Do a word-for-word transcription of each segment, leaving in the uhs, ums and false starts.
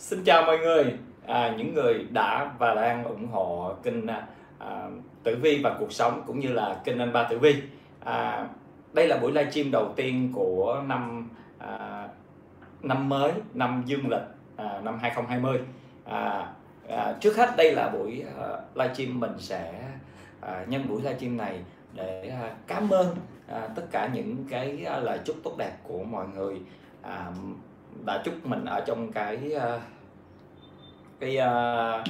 Xin chào mọi người, à, những người đã và đang ủng hộ kênh à, Tử Vi và Cuộc Sống cũng như là kênh Anh Ba Tử Vi. À, đây là buổi livestream đầu tiên của năm à, năm mới, năm dương lịch à, năm hai không hai không. À, à, trước hết đây là buổi à, livestream mình sẽ à, nhân buổi livestream này để à, cảm ơn à, tất cả những cái à, lời chúc tốt đẹp của mọi người à, đã chúc mình ở trong cái à, cái uh,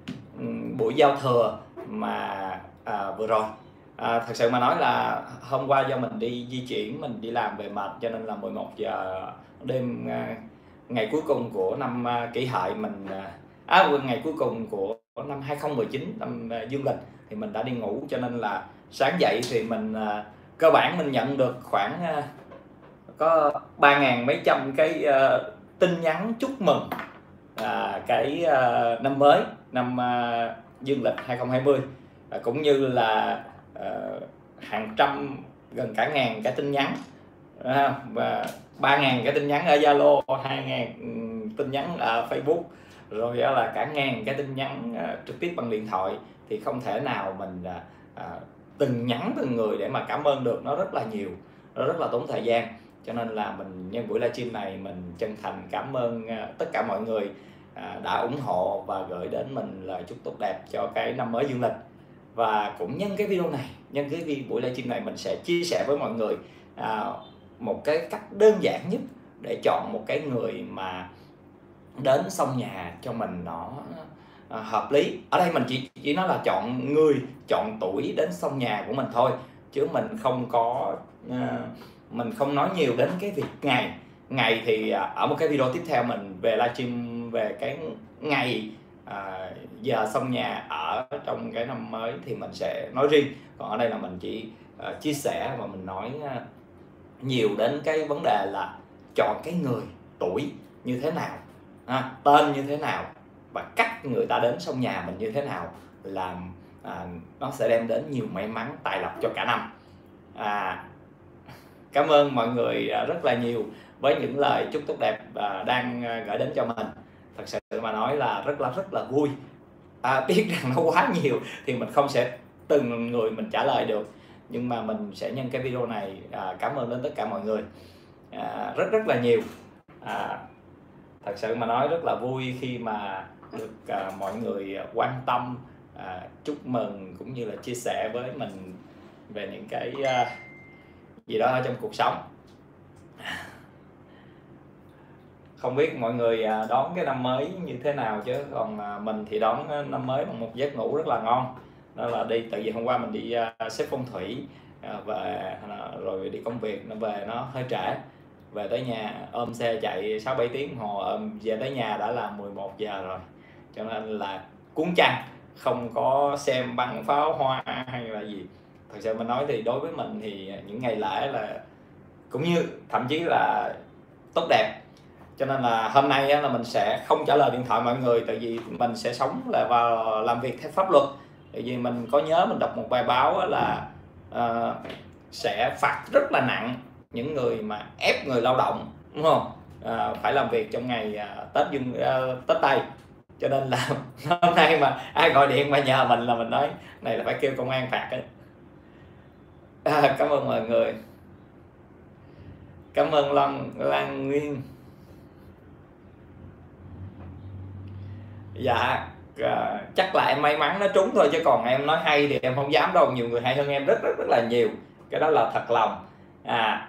buổi giao thừa mà à, vừa rồi. À, thật sự mà nói là hôm qua do mình đi di chuyển, mình đi làm về mệt cho nên là mười một giờ đêm à, ngày cuối cùng của năm à, Kỷ Hợi mình à, ngày cuối cùng của năm hai không một chín, năm à, dương lịch thì mình đã đi ngủ, cho nên là sáng dậy thì mình à, cơ bản mình nhận được khoảng à, có ba ngàn mấy trăm cái à, tin nhắn chúc mừng À, cái uh, năm mới, năm uh, dương lịch hai không hai không, à, cũng như là uh, hàng trăm, gần cả ngàn cái tin nhắn à, và ba ngàn cái tin nhắn ở Zalo, hai ngàn um, tin nhắn ở Facebook, rồi uh, là cả ngàn cái tin nhắn uh, trực tiếp bằng điện thoại. Thì không thể nào mình uh, uh, từng nhắn từng người để mà cảm ơn được, nó rất là nhiều, nó rất là tốn thời gian. Cho nên là mình nhân buổi livestream này mình chân thành cảm ơn uh, tất cả mọi người À, đã ủng hộ và gửi đến mình lời chúc tốt đẹp cho cái năm mới dương lịch. Và cũng nhân cái video này, nhân cái video buổi livestream này, mình sẽ chia sẻ với mọi người à, một cái cách đơn giản nhất để chọn một cái người mà đến xong nhà cho mình nó à, hợp lý. Ở đây mình chỉ chỉ nói là chọn người, chọn tuổi đến xong nhà của mình thôi, chứ mình không có à, mình không nói nhiều đến cái việc ngày. Ngày thì à, ở một cái video tiếp theo mình về livestream về cái ngày à, giờ xong nhà ở trong cái năm mới thì mình sẽ nói riêng. Còn ở đây là mình chỉ à, chia sẻ và mình nói à, nhiều đến cái vấn đề là chọn cái người, tuổi như thế nào, à, tên như thế nào và cách người ta đến xong nhà mình như thế nào là à, nó sẽ đem đến nhiều may mắn tài lộc cho cả năm. à, Cảm ơn mọi người rất là nhiều với những lời chúc tốt đẹp à, đang gửi đến cho mình. Thật sự mà nói là rất là rất là vui. À, biết rằng nó quá nhiều thì mình không sẽ từng người mình trả lời được, nhưng mà mình sẽ nhân cái video này à, cảm ơn đến tất cả mọi người à, rất rất là nhiều. à, Thật sự mà nói rất là vui khi mà được à, mọi người quan tâm, à, chúc mừng cũng như là chia sẻ với mình về những cái à, gì đó ở trong cuộc sống. Không biết mọi người đón cái năm mới như thế nào, chứ còn mình thì đón năm mới bằng một giấc ngủ rất là ngon. Đó là đi, tại vì hôm qua mình đi xếp phong thủy về rồi đi công việc, nó về nó hơi trễ, về tới nhà ôm xe chạy sáu bảy tiếng hồ, ôm về tới nhà đã là mười một giờ rồi, cho nên là cuốn chăn, không có xem bắn pháo hoa hay là gì. Thật sự mình nói thì đối với mình thì những ngày lễ là cũng như thậm chí là tốt đẹp. Cho nên là hôm nay là mình sẽ không trả lời điện thoại mọi người, tại vì mình sẽ sống là vào làm việc theo pháp luật. Tại vì mình có nhớ mình đọc một bài báo là uh, sẽ phạt rất là nặng những người mà ép người lao động, đúng không? Uh, phải làm việc trong ngày uh, Tết Dương uh, Tết Tây. Cho nên là hôm nay mà ai gọi điện mà nhờ mình là mình nói này là phải kêu công an phạt ấy. À, cảm ơn mọi người. Cảm ơn Lan Lan Nguyên. Dạ à, chắc là em may mắn nó trúng thôi, chứ còn em nói hay thì em không dám đâu, nhiều người hay hơn em rất rất rất là nhiều, cái đó là thật lòng. À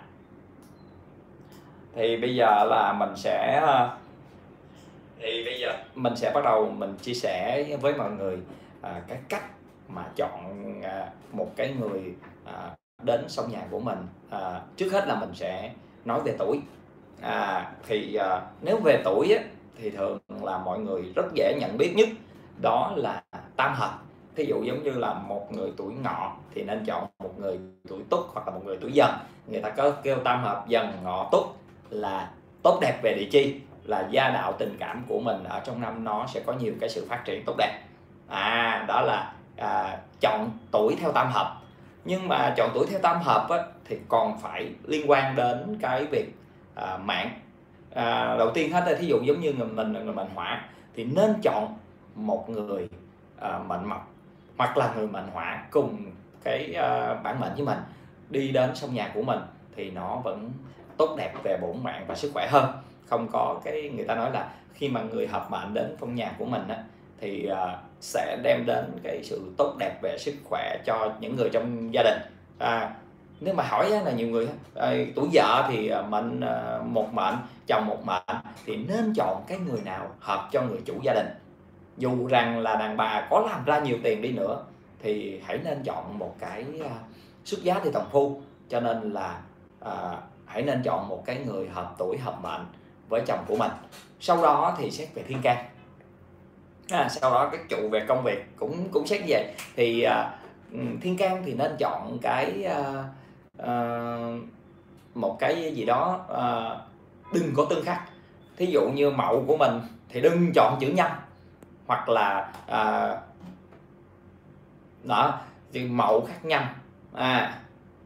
thì bây giờ là mình sẽ thì bây giờ mình sẽ bắt đầu mình chia sẻ với mọi người à, cái cách mà chọn à, một cái người à, đến xong nhà của mình. À, trước hết là mình sẽ nói về tuổi. À, thì à, nếu về tuổi á, thì thường là mọi người rất dễ nhận biết nhất đó là tam hợp. Thí dụ giống như là một người tuổi Ngọ thì nên chọn một người tuổi Tuất hoặc là một người tuổi Dần. Người ta có kêu tam hợp Dần Ngọ Tuất là tốt đẹp về địa chi, là gia đạo tình cảm của mình ở trong năm nó sẽ có nhiều cái sự phát triển tốt đẹp. À đó là à, chọn tuổi theo tam hợp. Nhưng mà chọn tuổi theo tam hợp á, thì còn phải liên quan đến cái việc à, mạng à, đầu tiên hết, thí dụ giống như người mình là người mệnh hỏa thì nên chọn một người à, mệnh mộc hoặc là người mệnh hỏa cùng cái à, bản mệnh với mình đi đến trong nhà của mình thì nó vẫn tốt đẹp về bổn mạng và sức khỏe hơn. Không có cái người ta nói là khi mà người hợp mệnh đến trong nhà của mình á, thì à, sẽ đem đến cái sự tốt đẹp về sức khỏe cho những người trong gia đình. à, Nếu mà hỏi là nhiều người à, tuổi vợ thì mệnh à, một mệnh, chồng một mệnh thì nên chọn cái người nào hợp cho người chủ gia đình. Dù rằng là đàn bà có làm ra nhiều tiền đi nữa thì hãy nên chọn một cái à, xuất giá thì tòng phu. Cho nên là à, hãy nên chọn một cái người hợp tuổi hợp mệnh với chồng của mình. Sau đó thì xét về thiên can. À, sau đó cái trụ về công việc cũng cũng xét như vậy. Thì à, thiên can thì nên chọn cái à, à, một cái gì đó à, đừng có tương khắc. Thí dụ như mậu của mình thì đừng chọn chữ nhâm, hoặc là à, đó thì mậu khắc nhâm. À,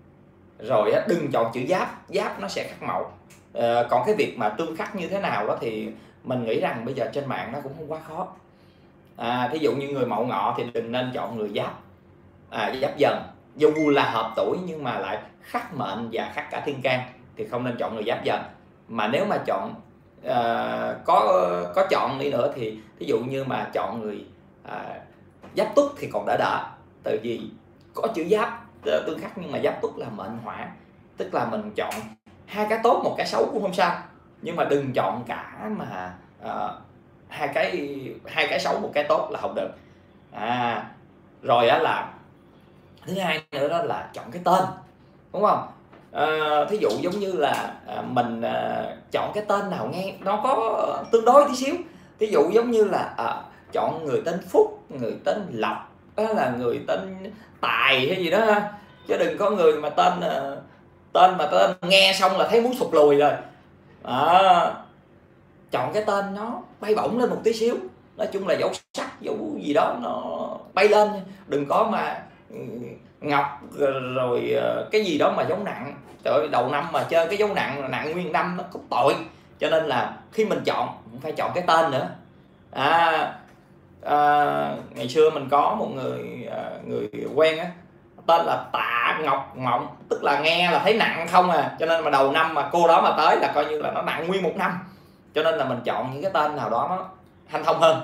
rồi á, đừng chọn chữ giáp, giáp nó sẽ khắc mậu. À, còn cái việc mà tương khắc như thế nào đó thì mình nghĩ rằng bây giờ trên mạng nó cũng không quá khó. À, thí dụ như người mậu ngọ thì đừng nên chọn người giáp, à, giáp dần, dù là hợp tuổi nhưng mà lại khắc mệnh và khắc cả thiên can thì không nên chọn người giáp dần. Mà nếu mà chọn à, có có chọn đi nữa thì thí dụ như mà chọn người à, giáp tuất thì còn đỡ đỡ, tại vì có chữ giáp tương khắc nhưng mà giáp tuất là mệnh hỏa, tức là mình chọn hai cái tốt một cái xấu cũng không sao, nhưng mà đừng chọn cả mà à, hai cái hai cái xấu một cái tốt là không được. À, rồi á là thứ hai nữa đó là chọn cái tên, đúng không? À, thí dụ giống như là à, mình à, chọn cái tên nào nghe nó có tương đối tí xíu. Thí dụ giống như là à, chọn người tên Phúc, người tên Lộc, đó là người tên Tài hay gì đó, chứ đừng có người mà tên à, tên mà tên nghe xong là thấy muốn sụp lùi rồi. À, chọn cái tên nó bay bổng lên một tí xíu, nói chung là dấu sắc dấu gì đó nó bay lên, đừng có mà ngọc rồi cái gì đó mà dấu nặng. Trời ơi, đầu năm mà chơi cái dấu nặng nặng nguyên năm nó có tội. Cho nên là khi mình chọn cũng phải chọn cái tên nữa. À, à, ngày xưa mình có một người người quen á, tên là Tạ Ngọc Mộng, tức là nghe là thấy nặng không à, cho nên mà đầu năm mà cô đó mà tới là coi như là nó nặng nguyên một năm. Cho nên là mình chọn những cái tên nào đó nó hanh thông hơn.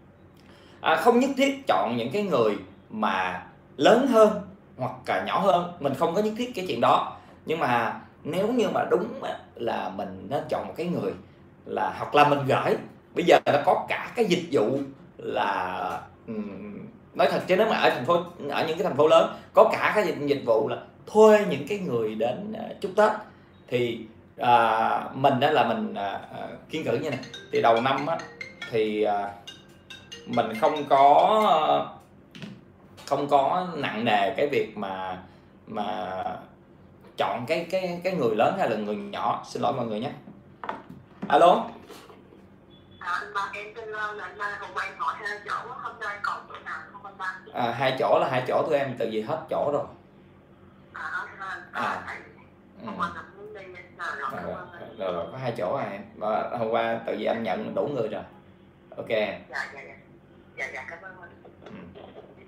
À, không nhất thiết chọn những cái người mà lớn hơn hoặc là nhỏ hơn, mình không có nhất thiết cái chuyện đó. Nhưng mà nếu như mà đúng là mình nên chọn một cái người là hoặc là mình gửi, bây giờ nó có cả cái dịch vụ là um, nói thật chứ nếu mà ở thành phố, ở những cái thành phố lớn có cả cái dịch, dịch vụ là thuê những cái người đến uh, chúc Tết. Thì à, mình đó là mình à, kiên cử như này, thì đầu năm á, thì à, mình không có không có nặng nề cái việc mà mà chọn cái cái cái người lớn hay là người nhỏ. Xin lỗi mọi người nhé. Alo. À, mà em tên là Hồng Anh hỏi hai chỗ hôm nay còn chỗ nào không anh ba? À, hai chỗ là hai chỗ tụi em tại vì hết chỗ rồi. À, à, à. Ừ. À, rồi, rồi, rồi có hai chỗ à em. Và hôm qua tại vì anh nhận đủ người rồi. Ok. Dạ dạ dạ. Dạ dạ cảm ơn anh. Ừ.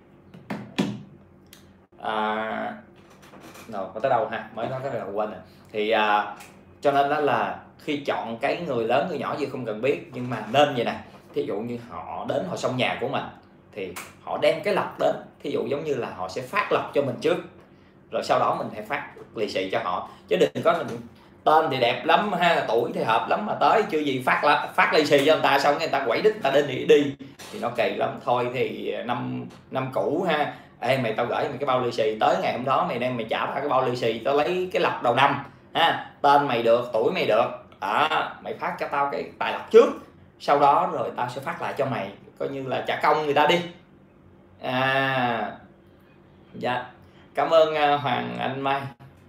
À, rồi có tới đâu ha, mới nói cái này quên rồi. Thì à, cho nên đó là khi chọn cái người lớn người nhỏ gì không cần biết, nhưng mà nên vậy nè. Thí dụ như họ đến họ xong nhà của mình thì họ đem cái lọc đến, thí dụ giống như là họ sẽ phát lọc cho mình trước, rồi sau đó mình phải phát lì xì cho họ, chứ đừng có mình tên thì đẹp lắm ha, tuổi thì hợp lắm mà tới chưa gì phát là phát lì xì cho người ta, xong người ta quẩy đít người ta đi thì đi thì nó kỳ lắm. Thôi thì năm năm cũ ha, ê mày tao gửi mày cái bao lì xì, tới ngày hôm đó mày đem mày trả tao cái bao lì xì, tao lấy cái lọc đầu năm ha, tên mày được, tuổi mày được, à, mày phát cho tao cái tài lọc trước, sau đó rồi tao sẽ phát lại cho mày, coi như là trả công người ta đi. À, dạ cảm ơn uh, Hoàng Anh Mai.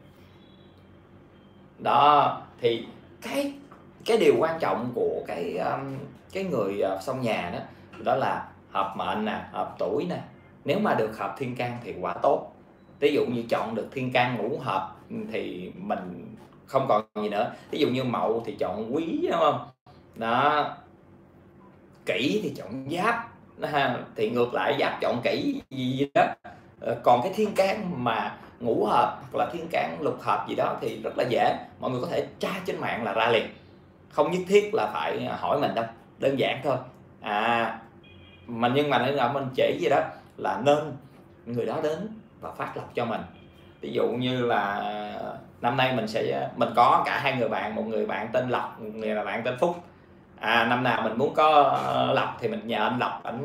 Đó thì cái cái điều quan trọng của cái um, cái người uh, xong nhà đó đó là hợp mệnh nè, hợp tuổi nè. Nếu mà được hợp thiên can thì quả tốt. Ví dụ như chọn được thiên can ngũ hợp thì mình không còn gì nữa. Ví dụ như Mậu thì chọn Quý, đúng không? Đó, Kỷ thì chọn Giáp, ha, thì ngược lại Giáp chọn Kỷ gì, gì đó. Còn cái thiên can mà ngũ hợp hoặc là thiên can lục hợp gì đó thì rất là dễ, mọi người có thể tra trên mạng là ra liền, không nhất thiết là phải hỏi mình đâu, đơn giản thôi. À mà nhưng mà ở mình chỉ gì đó là nên người đó đến và phát lộc cho mình. Ví dụ như là năm nay mình sẽ mình có cả hai người bạn, một người bạn tên Lộc, một người là bạn tên Phúc. À, năm nào mình muốn có lộc thì mình nhờ anh Lộc, ảnh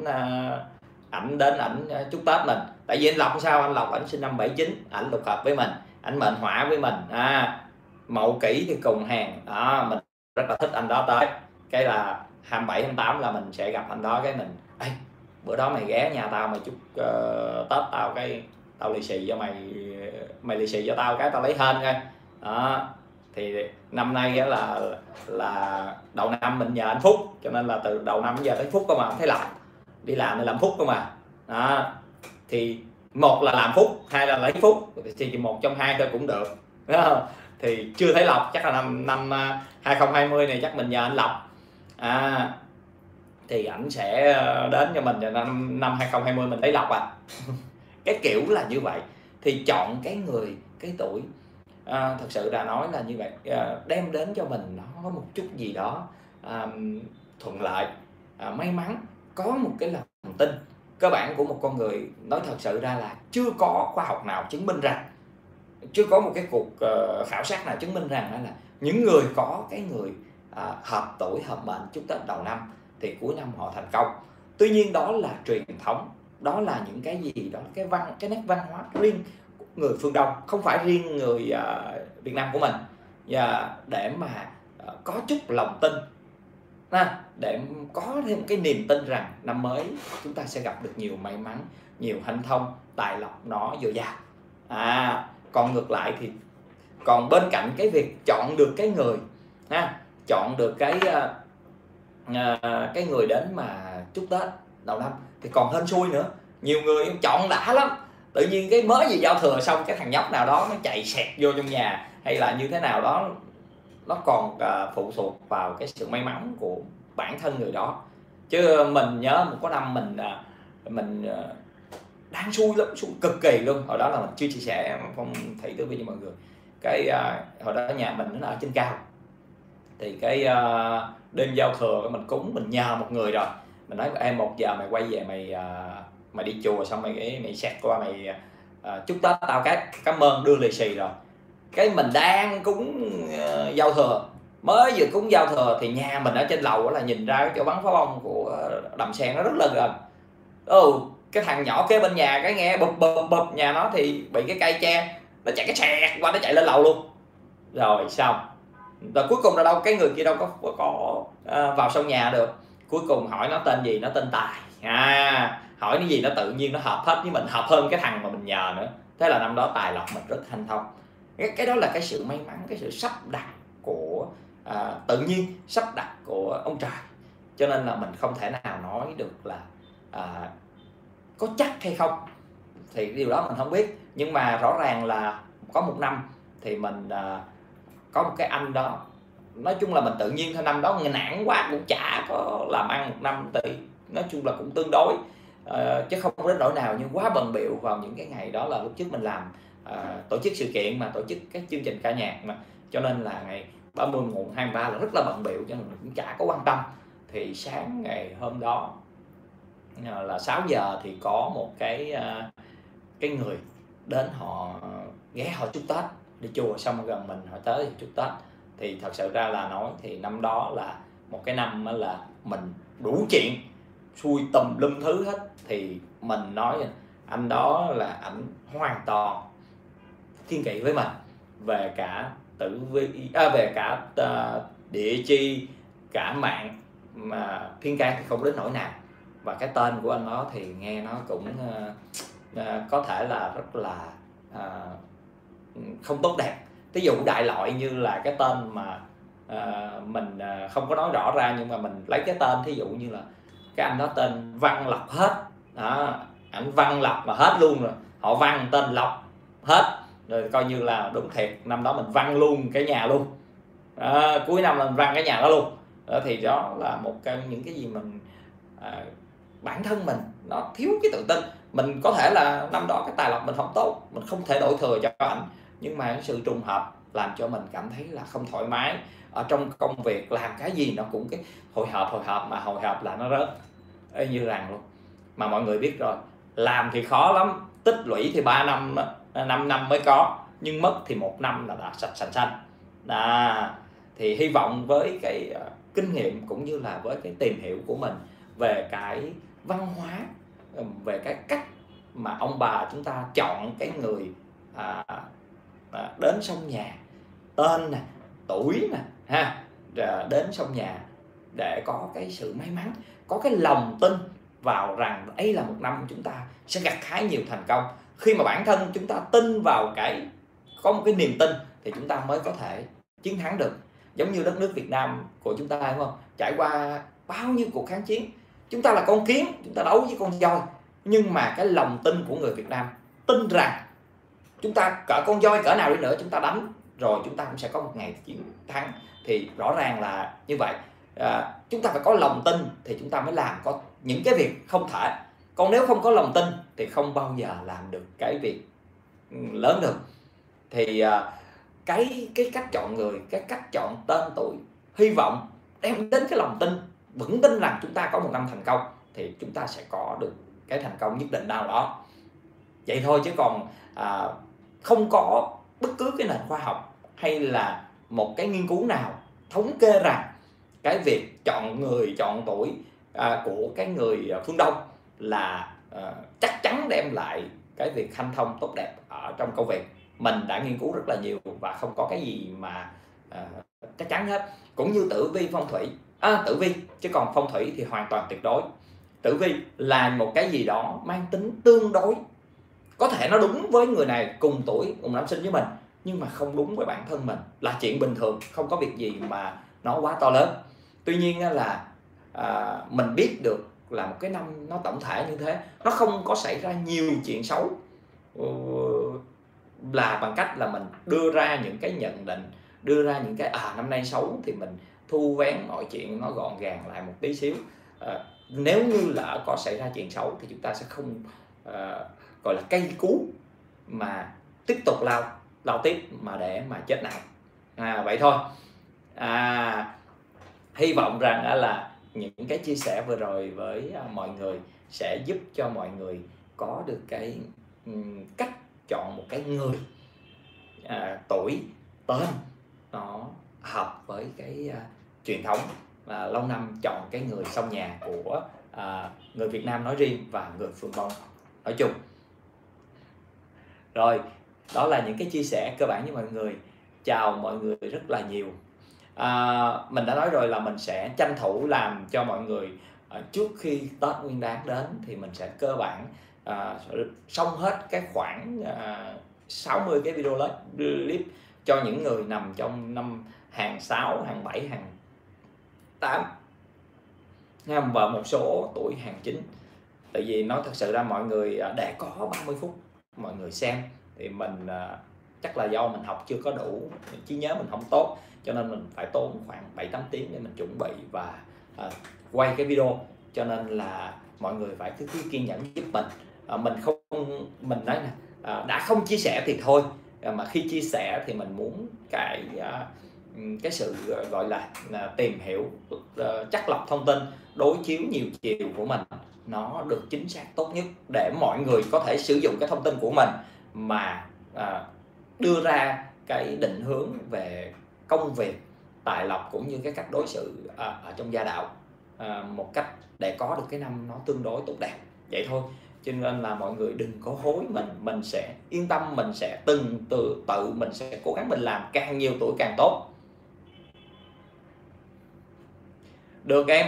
ảnh đến ảnh chúc Tết mình. Tại vì anh Lộc sao, anh Lộc ảnh sinh năm bảy chín, ảnh lục hợp với mình, ảnh mệnh hỏa với mình. À, Mậu Kỷ thì cùng hàng đó, mình rất là thích anh đó tới. Cái là hai mươi bảy tháng tám là mình sẽ gặp anh đó, cái mình ê, bữa đó mày ghé nhà tao mày chúc uh, Tết tao, cái tao lì xì cho mày, mày lì xì cho tao cái tao lấy hên coi. Đó thì năm nay á là là đầu năm mình nhờ anh Phúc, cho nên là từ đầu năm giờ tới Phúc cơ mà thấy lộc, đi làm thì làm Phúc cơ mà. Đó thì một là làm Phúc, hai là lấy Phúc, thì chỉ một trong hai thôi cũng được, đúng không? Thì chưa thấy lộc, chắc là năm năm hai không hai không này chắc mình nhờ anh Lộc. À thì ảnh sẽ đến cho mình, năm năm hai không hai không mình lấy lộc à. Cái kiểu là như vậy. Thì chọn cái người, cái tuổi à, thật sự là nói là như vậy, à, đem đến cho mình nó có một chút gì đó à, thuận lợi, à, may mắn, có một cái lòng tin cơ bản của một con người. Nói thật sự ra là chưa có khoa học nào chứng minh rằng, chưa có một cái cuộc uh, khảo sát nào chứng minh rằng là những người có cái người uh, hợp tuổi hợp mệnh chúc Tết đầu năm thì cuối năm họ thành công. Tuy nhiên đó là truyền thống, đó là những cái gì đó, cái văn cái nét văn hóa riêng của người phương Đông, không phải riêng người uh, Việt Nam của mình. Và để mà uh, có chút lòng tin, ha, để có thêm cái niềm tin rằng năm mới chúng ta sẽ gặp được nhiều may mắn, nhiều hanh thông, tài lộc nó dồi dào. À còn ngược lại thì còn bên cạnh cái việc chọn được cái người, ha, chọn được cái uh, uh, cái người đến mà chúc Tết đầu năm thì còn hên xui nữa. Nhiều người chọn đã lắm, tự nhiên cái mới gì giao thừa xong cái thằng nhóc nào đó nó chạy xẹt vô trong nhà, hay là như thế nào đó, nó còn uh, phụ thuộc vào cái sự may mắn của bản thân người đó. Chứ mình nhớ một có năm mình uh, mình uh, đáng xui lắm, xui cực kỳ luôn. Hồi đó là mình chưa chia sẻ phong thủy tử vi cho mọi người. Cái uh, hồi đó nhà mình nó ở trên cao, thì cái uh, đêm giao thừa mình cúng, mình nhờ một người rồi, mình nói em một giờ mày quay về mày uh, mày đi chùa xong mày mày xét qua mày uh, chúc Tết tao cái cảm ơn, đưa lì xì rồi. Cái mình đang cúng uh, giao thừa, mới vừa cúng giao thừa thì nhà mình ở trên lầu là nhìn ra cái chỗ bắn pháo bông của Đầm Sen nó rất là gần. Ừ, cái thằng nhỏ kế bên nhà cái nghe bụp bụp bụp, nhà nó thì bị cái cây tre nó chạy cái xẹt qua, nó chạy lên lầu luôn. Rồi xong rồi cuối cùng là đâu, cái người kia đâu có có, có uh, vào trong nhà được. Cuối cùng hỏi nó tên gì, nó tên Tài. À hỏi cái gì nó tự nhiên nó hợp hết với mình, hợp hơn cái thằng mà mình nhờ nữa. Thế là năm đó tài lộc mình rất hanh thông. Cái, cái đó là cái sự may mắn, cái sự sắp đặt của à, tự nhiên, sắp đặt của ông trời. Cho nên là mình không thể nào nói được là à, có chắc hay không, thì điều đó mình không biết. Nhưng mà rõ ràng là có một năm thì mình à, có một cái anh đó, nói chung là mình tự nhiên thôi, năm đó nản quá cũng chả có làm ăn một năm, thì nói chung là cũng tương đối uh, chứ không đến nỗi nào, nhưng quá bận bịu vào những cái ngày đó. Là lúc trước mình làm uh, tổ chức sự kiện mà, tổ chức các chương trình ca nhạc mà, cho nên là ngày ba mươi mùng hai mươi ba là rất là bận bịu, cho nên mình cũng chả có quan tâm. Thì sáng ngày hôm đó uh, là sáu giờ thì có một cái uh, cái người đến, họ ghé họ chúc Tết, đi chùa xong gần mình họ tới chúc Tết. Thì thật sự ra là nói thì năm đó là một cái năm là mình đủ chuyện, xui tùm lum thứ hết. Thì mình nói anh đó là ảnh hoàn toàn thiên kỵ với mình về cả tử vi, à, về cả uh, địa chi, cả mạng, mà thiên can thì không đến nỗi nào. Và cái tên của anh đó thì nghe nó cũng uh, uh, có thể là rất là uh, không tốt đẹp. Ví dụ đại loại như là cái tên mà uh, mình uh, không có nói rõ ra, nhưng mà mình lấy cái tên thí dụ như là cái anh đó tên Văn Lộc hết đó, ảnh Văn Lộc mà hết luôn rồi, họ Văn tên Lộc hết. rồi coi như là đúng thiệt năm đó mình văng luôn cái nhà luôn. À, cuối năm là mình văng cái nhà đó luôn. Đó, thì đó là một cái những cái gì mình à, bản thân mình nó thiếu cái tự tin. Mình có thể là năm đó cái tài lộc mình không tốt, mình không thể đổi thừa cho ảnh, nhưng mà cái sự trùng hợp làm cho mình cảm thấy là không thoải mái ở trong công việc, làm cái gì nó cũng cái hồi hộp hồi hộp mà hồi hộp là nó rớt y như rằng luôn. Mà mọi người biết rồi, làm thì khó lắm, tích lũy thì ba năm năm năm mới có, nhưng mất thì một năm là đã sạch sành xanh. Đó, thì hy vọng với cái uh, kinh nghiệm cũng như là với cái tìm hiểu của mình về cái văn hóa, về cái cách mà ông bà chúng ta chọn cái người à, à, đến sông nhà, tên nè, tuổi nè ha, rồi đến sông nhà để có cái sự may mắn, có cái lòng tin vào rằng đây là một năm chúng ta sẽ gặt hái nhiều thành công. Khi mà bản thân chúng ta tin vào cái, có một cái niềm tin thì chúng ta mới có thể chiến thắng được. Giống như đất nước Việt Nam của chúng ta, đúng không? Trải qua bao nhiêu cuộc kháng chiến, chúng ta là con kiến, chúng ta đấu với con voi, nhưng mà cái lòng tin của người Việt Nam tin rằng chúng ta cỡ con voi cỡ nào đi nữa chúng ta đánh rồi chúng ta cũng sẽ có một ngày chiến thắng. Thì rõ ràng là như vậy, à, chúng ta phải có lòng tin thì chúng ta mới làm có những cái việc không thể. Còn nếu không có lòng tin thì không bao giờ làm được cái việc lớn được. Thì à, cái cái cách chọn người, cái cách chọn tên tuổi, hy vọng đem đến cái lòng tin, vững tin rằng chúng ta có một năm thành công thì chúng ta sẽ có được cái thành công nhất định nào đó. Vậy thôi, chứ còn à, không có bất cứ cái nền khoa học hay là một cái nghiên cứu nào thống kê rằng cái việc chọn người, chọn tuổi à, của cái người phương Đông là à, chắc chắn đem lại cái việc hanh thông tốt đẹp ở trong công việc. Mình đã nghiên cứu rất là nhiều và không có cái gì mà à, chắc chắn hết. Cũng như tử vi phong thủy, à, tử vi chứ còn phong thủy thì hoàn toàn tuyệt đối. Tử vi là một cái gì đó mang tính tương đối, có thể nó đúng với người này cùng tuổi, cùng năm sinh với mình, nhưng mà không đúng với bản thân mình là chuyện bình thường, không có việc gì mà nó quá to lớn. Tuy nhiên là à, mình biết được là một cái năm nó tổng thể như thế, nó không có xảy ra nhiều chuyện xấu là bằng cách là mình đưa ra những cái nhận định, đưa ra những cái à năm nay xấu thì mình thu vén mọi chuyện nó gọn gàng lại một tí xíu. À, nếu như là có xảy ra chuyện xấu thì chúng ta sẽ không à, gọi là cây cú mà tiếp tục lao lao tiếp mà để mà chết nặng. À, vậy thôi. À, hy vọng rằng là những cái chia sẻ vừa rồi với mọi người sẽ giúp cho mọi người có được cái um, cách chọn một cái người à, tuổi tên nó hợp với cái uh, truyền thống và lâu năm chọn cái người sông nhà của uh, người Việt Nam nói riêng và người phương Đông nói chung. Rồi, đó là những cái chia sẻ cơ bản với mọi người. Chào mọi người rất là nhiều. À, mình đã nói rồi là mình sẽ tranh thủ làm cho mọi người à, trước khi Tết Nguyên Đán đến thì mình sẽ cơ bản à, xong hết cái khoảng à, sáu mươi cái video clip cho những người nằm trong năm hàng sáu, hàng bảy, hàng tám và một số tuổi hàng chín. Tại vì nói thật sự ra mọi người để có ba mươi phút mọi người xem thì mình à, chắc là do mình học chưa có đủ, trí nhớ mình không tốt, cho nên mình phải tốn khoảng bảy tám tiếng để mình chuẩn bị và à, quay cái video. Cho nên là mọi người phải cứ, cứ kiên nhẫn giúp mình. À, mình không mình nói nè, à, đã không chia sẻ thì thôi, à, mà khi chia sẻ thì mình muốn cái à, cái sự gọi là à, tìm hiểu, à, chắc lọc thông tin, đối chiếu nhiều chiều của mình nó được chính xác tốt nhất để mọi người có thể sử dụng cái thông tin của mình mà à, đưa ra cái định hướng về công việc, tài lộc cũng như cái cách đối xử à, ở trong gia đạo à, một cách để có được cái năm nó tương đối tốt đẹp. Vậy thôi, cho nên là mọi người đừng có hối mình, mình sẽ yên tâm, mình sẽ từng từ tự mình sẽ cố gắng mình làm càng nhiều tuổi càng tốt. Được em.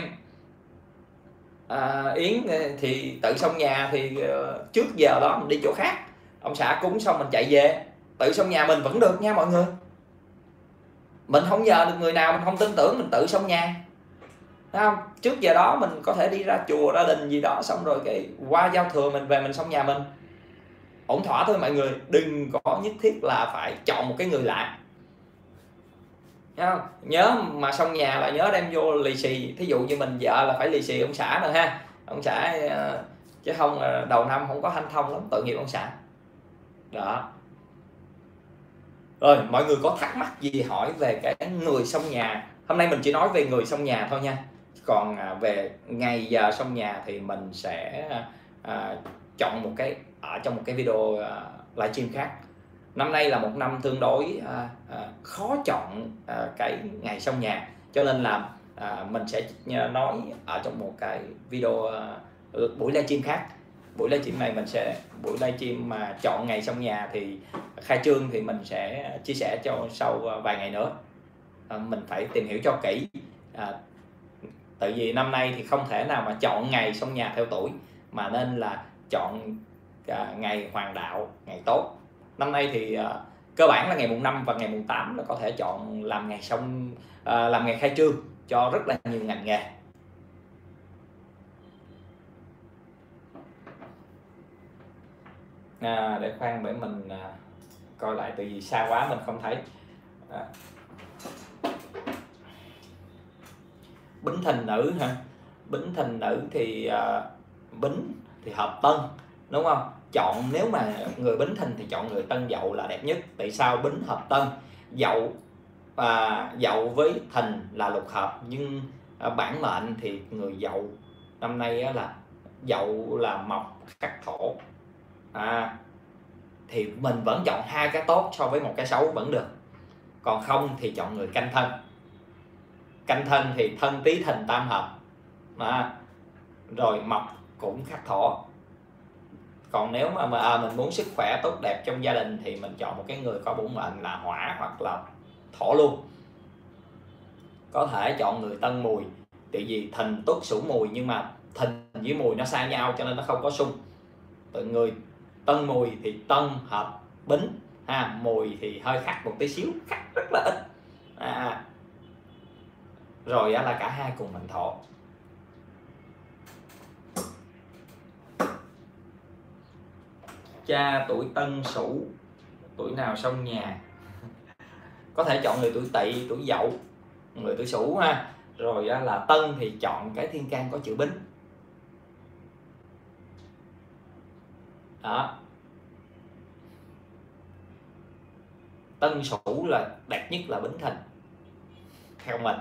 À, Yến thì tự xong nhà thì uh, trước giờ đó mình đi chỗ khác, ông xã cúng xong mình chạy về. Tự xong nhà mình vẫn được nha mọi người. Mình không nhờ được người nào mình không tin tưởng, mình tự xong nhà. Thấy không? Trước giờ đó mình có thể đi ra chùa, ra đình gì đó, xong rồi cái qua giao thừa mình về mình xong nhà mình. ổn thỏa thôi mọi người, đừng có nhất thiết là phải chọn một cái người lạ. Thấy không? Nhớ mà xong nhà là nhớ đem vô lì xì, thí dụ như mình vợ là phải lì xì ông xã rồi ha, ông xã, chứ không đầu năm không có hanh thông lắm, tội nghiệp ông xã đó. Rồi mọi người có thắc mắc gì hỏi về cái người xong nhà, hôm nay mình chỉ nói về người xong nhà thôi nha, còn về ngày giờ xong nhà thì mình sẽ à, chọn một cái ở trong một cái video à, livestream khác. Năm nay là một năm tương đối à, à, khó chọn à, cái ngày xong nhà, cho nên là à, mình sẽ nói ở trong một cái video à, buổi livestream khác. Buổi livestream này mình sẽ buổi livestream mà chọn ngày xong nhà thì khai trương thì mình sẽ chia sẻ cho sau vài ngày nữa. À, mình phải tìm hiểu cho kỹ, à, tại vì năm nay thì không thể nào mà chọn ngày xong nhà theo tuổi, mà nên là chọn à, ngày hoàng đạo, ngày tốt. Năm nay thì à, cơ bản là ngày mùng năm và ngày mùng tám là có thể chọn làm ngày xong à, làm ngày khai trương cho rất là nhiều ngành nghề. À, để khoan để mình à, coi lại, tại vì xa quá mình không thấy. À. Bính Thìn nữ ha, Bính Thìn nữ thì à, Bính thì hợp Tân, đúng không? Chọn nếu mà người Bính Thìn thì chọn người Tân Dậu là đẹp nhất. Tại sao? Bính hợp Tân, Dậu à, Dậu với Thìn là lục hợp, nhưng à, bản mệnh thì người Dậu năm nay á, là Dậu là mộc khắc thổ, à, thì mình vẫn chọn hai cái tốt so với một cái xấu vẫn được. Còn không thì chọn người Canh Thân. Canh Thân thì Thân Tý Thìn tam hợp, à, rồi mộc cũng khắc thổ. Còn nếu mà, mà à, mình muốn sức khỏe tốt đẹp trong gia đình thì mình chọn một cái người có bổn mệnh là hỏa hoặc là thổ luôn. Có thể chọn người Tân Mùi, tại vì Thìn Tuất Sửu Mùi, nhưng mà Thìn với Mùi nó xa nhau cho nên nó không có xung. Tự người Tân Mùi thì Tân hợp Bính ha, Mùi thì hơi khắc một tí xíu, khắc rất là ít, à, rồi á, là cả hai cùng mệnh thổ. Cha tuổi Tân Sửu, tuổi nào xong nhà? Có thể chọn người tuổi Tỵ, tuổi Dậu, người tuổi Sửu ha. Rồi á, là Tân thì chọn cái thiên can có chữ Bính đó. Tân Sửu là đẹp nhất là Bính Thìn theo mình.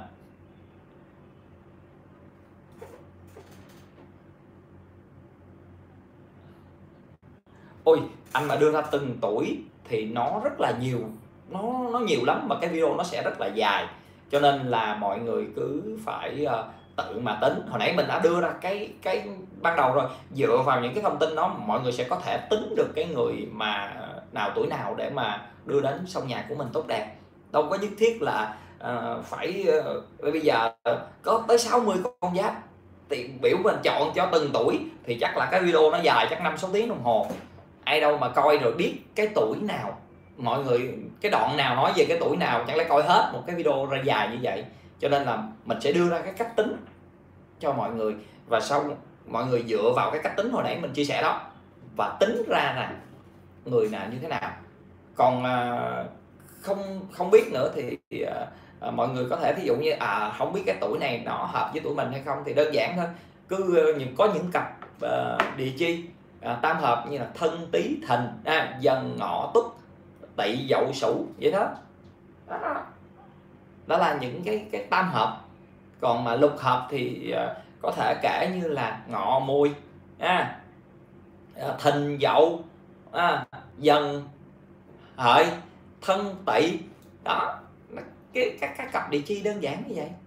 Ôi, anh mà đưa ra từng tuổi thì nó rất là nhiều, nó nó nhiều lắm, mà cái video nó sẽ rất là dài, cho nên là mọi người cứ phải uh, tự mà tính. Hồi nãy mình đã đưa ra cái cái ban đầu rồi, dựa vào những cái thông tin đó mọi người sẽ có thể tính được cái người mà nào tuổi nào để mà đưa đến xong nhà của mình tốt đẹp. Đâu có nhất thiết là uh, phải uh, bây giờ uh, có tới sáu mươi con giáp thì biểu mình chọn cho từng tuổi thì chắc là cái video nó dài chắc năm sáu tiếng đồng hồ, ai đâu mà coi rồi biết cái tuổi nào, mọi người cái đoạn nào nói về cái tuổi nào, chẳng lẽ coi hết một cái video ra dài như vậy. Cho nên là mình sẽ đưa ra cái cách tính cho mọi người, và sau mọi người dựa vào cái cách tính hồi nãy mình chia sẻ đó và tính ra là người nào như thế nào. Còn à, không không biết nữa thì, thì à, mọi người có thể thí dụ như à không biết cái tuổi này nó hợp với tuổi mình hay không thì đơn giản thôi, cứ những có những cặp à, địa chi à, tam hợp như là Thân Tý Thìn, à, Dần Ngọ Tuất, Tỵ Dậu Sửu vậy đó. đó đó là những cái cái tam hợp. Còn mà lục hợp thì à, có thể kể như là Ngọ Mùi, à, Thìn Dậu, à, Dần Hợi, Thân Tỵ đó, cái các các cặp địa chi đơn giản như vậy.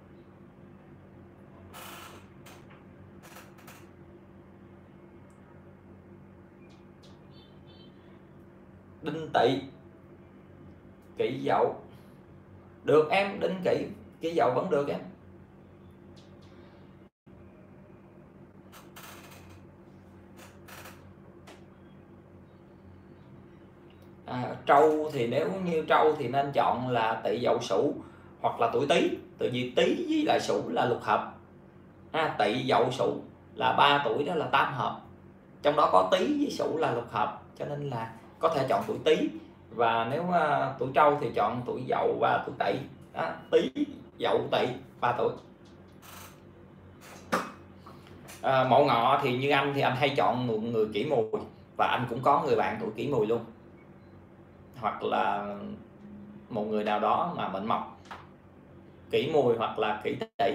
Đinh Tỵ, Kỷ Dậu được em, Đinh Kỷ Kỷ Dậu vẫn được em. À, Trâu thì nếu như Trâu thì nên chọn là Tỵ Dậu Sửu hoặc là tuổi Tý, tại vì Tý với lại Sửu là lục hợp, à, Tỵ Dậu Sửu là ba tuổi đó là tam hợp. trong đó có Tý với Sửu là lục hợp, cho nên là có thể chọn tuổi Tý. Và nếu uh, tuổi Trâu thì chọn tuổi Dậu và tuổi Tỵ. Đó, Tý, Dậu, Tỵ, ba tuổi. À, Mậu Ngọ thì như anh thì anh hay chọn người, người Kỷ Mùi, và anh cũng có người bạn tuổi Kỷ Mùi luôn, hoặc là một người nào đó mà mệnh mộc Kỷ Mùi hoặc là Kỷ Tỵ.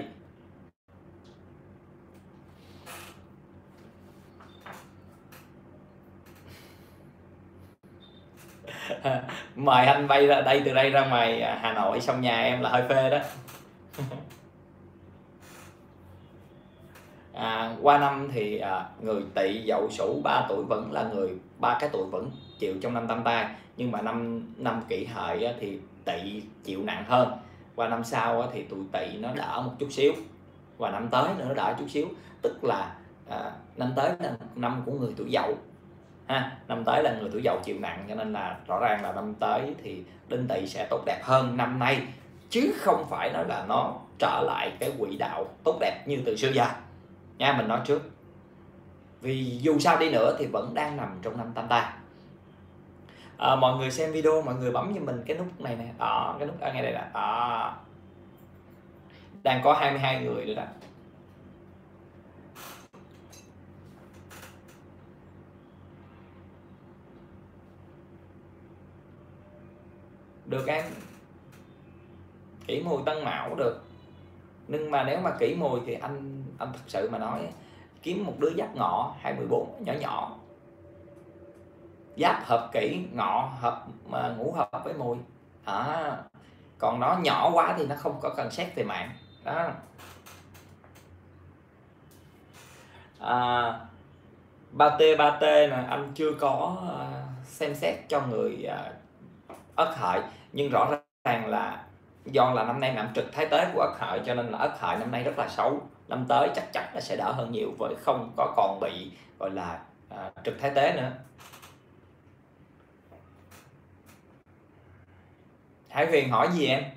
Mời anh bay ra đây, từ đây ra ngoài Hà Nội xong nhà em là hơi phê đó. À, qua năm thì à, người Tỵ, Dậu, Sửu ba tuổi vẫn là người ba cái tuổi vẫn chịu trong năm tam tai, nhưng mà năm năm Kỷ Hợi á, thì Tỵ chịu nặng hơn. Qua năm sau á, thì tuổi Tỵ nó đỡ một chút xíu, và năm tới nữa nó đỡ chút xíu, tức là à, năm tới là năm của người tuổi Dậu ha, năm tới là người tuổi Dậu chịu nặng, cho nên là rõ ràng là năm tới thì Đinh Tỵ sẽ tốt đẹp hơn năm nay, chứ không phải nói là nó trở lại cái quỹ đạo tốt đẹp như từ xưa giờ nha, mình nói trước. Vì dù sao đi nữa thì vẫn đang nằm trong năm tam tai. À, mọi người xem video, mọi người bấm cho mình cái nút này nè, đó, cái nút ở ngay đây nè, đó. Đang có hai mươi hai người nữa đó. Được em. Kỷ Mùi Tân Mão được. Nhưng mà nếu mà Kỷ Mùi thì anh anh thật sự mà nói, kiếm một đứa Giáp Ngọ hai mươi bốn nhỏ nhỏ. Giáp hợp Kỷ, Ngọ hợp mà Ngũ hợp với Mùi. À, còn nó nhỏ quá thì nó không có cần xét về mạng. Đó. À, ba T ba T nè, anh chưa có uh, xem xét cho người uh, Ất Hợi, nhưng rõ ràng là do là năm nay nằm trực thái tế của Ất Hợi, cho nên là Ất Hợi năm nay rất là xấu, năm tới chắc chắn là sẽ đỡ hơn nhiều, với không có còn bị gọi là uh, trực thái tế nữa. Hải Huyền hỏi gì em?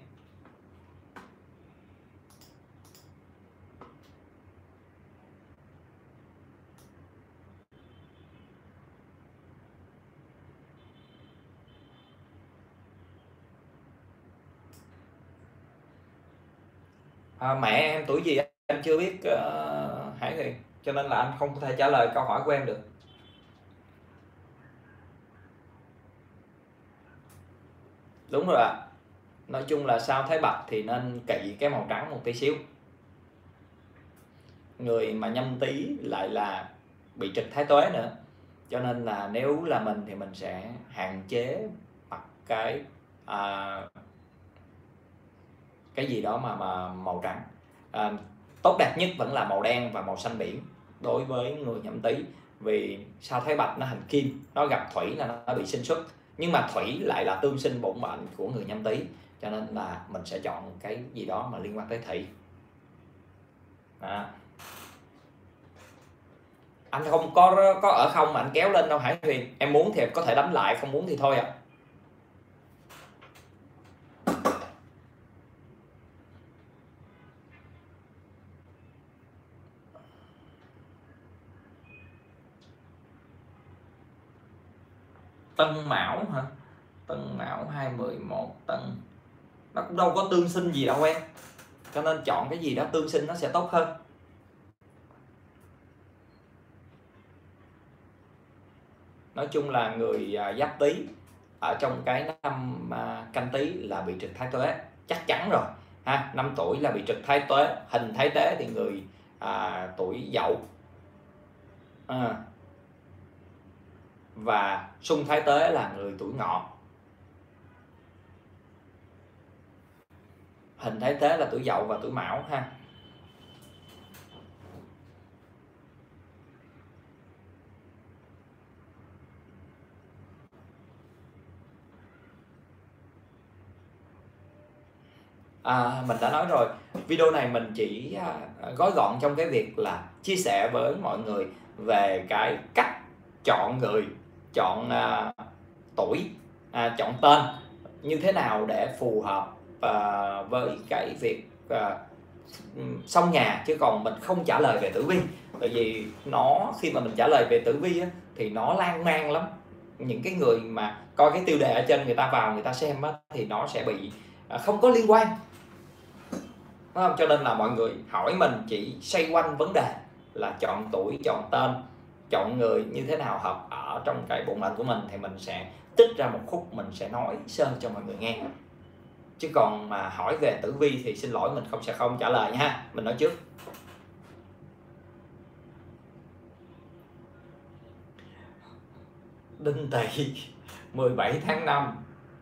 À, mẹ em tuổi gì em chưa biết uh, Hải Huyền, cho nên là anh không có thể trả lời câu hỏi của em được. Đúng rồi ạ. Nói chung là sao Thái Bạch thì nên kỵ cái màu trắng một tí xíu. Người mà Nhâm Tý lại là bị trực thái tuế nữa, cho nên là nếu là mình thì mình sẽ hạn chế mặc cái à, cái gì đó mà mà màu trắng. À, tốt đẹp nhất vẫn là màu đen và màu xanh biển đối với người Nhâm Tý, vì sao Thái Bạch nó hành kim, nó gặp thủy là nó bị sinh xuất, nhưng mà thủy lại là tương sinh bổn mệnh của người Nhâm Tý, cho nên là mình sẽ chọn cái gì đó mà liên quan tới thủy. À. Anh không có có ở không mà anh kéo lên đâu Hải Huyền, em muốn thì có thể đánh lại, không muốn thì thôi ạ. À. Tân Mão hả? Tân Mão hai mười một Tân, nó cũng đâu có tương sinh gì đâu em, cho nên chọn cái gì đó tương sinh nó sẽ tốt hơn. Nói chung là người Giáp Tý ở trong cái năm Canh Tý là bị trực thái tuế chắc chắn rồi ha. Năm tuổi là bị trực thái tuế, hình thái tế thì người à, tuổi Dậu à, và xung thái tế là người tuổi Ngọ. Hình thái tế là tuổi Dậu và tuổi Mão ha. À, mình đã nói rồi, video này mình chỉ à, gói gọn trong cái việc là chia sẻ với mọi người về cái cách chọn người, chọn à, tuổi, à, chọn tên như thế nào để phù hợp à, với cái việc à, xong nhà, chứ còn mình không trả lời về tử vi. Tại vì nó khi mà mình trả lời về tử vi á, thì nó lan man lắm. Những cái người mà coi cái tiêu đề ở trên người ta vào người ta xem á, thì nó sẽ bị à, không có liên quan, đúng không? Cho nên là mọi người hỏi mình chỉ xoay quanh vấn đề là chọn tuổi, chọn tên, chọn người như thế nào hợp ở trong cái bổn mệnh của mình, thì mình sẽ tích ra một khúc, mình sẽ nói sơ cho mọi người nghe. Chứ còn mà hỏi về tử vi thì xin lỗi, mình không sẽ không trả lời nha, mình nói trước. Đinh Tỵ mười bảy tháng năm.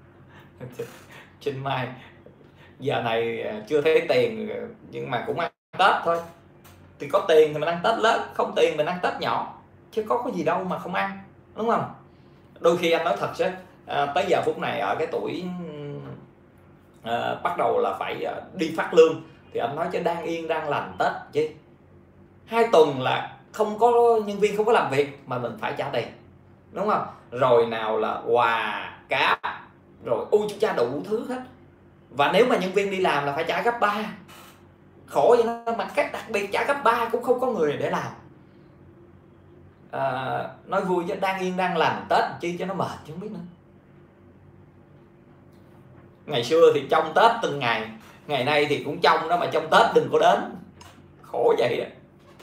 Trinh Mai giờ này chưa thấy tiền nhưng mà cũng ăn Tết thôi. Thì có tiền thì mình ăn Tết lớn, không tiền mình ăn Tết nhỏ, chứ có cái gì đâu mà không ăn, đúng không? Đôi khi anh nói thật chứ à, tới giờ phút này ở cái tuổi à, bắt đầu là phải đi phát lương, thì anh nói chứ đang yên đang lành Tết chứ. Hai tuần là không có nhân viên không có làm việc mà mình phải trả tiền, đúng không? Rồi nào là quà cá, rồi ui chú cha đủ thứ hết. Và nếu mà nhân viên đi làm là phải trả gấp ba, khổ vậy đó. Mà cách đặc biệt trả gấp ba cũng không có người để làm. À, nói vui chứ đang yên đang lành Tết chi cho nó mệt chứ không biết nữa. Ngày xưa thì trong Tết từng ngày, ngày nay thì cũng trong đó mà trong Tết đừng có đến, khổ vậy đó.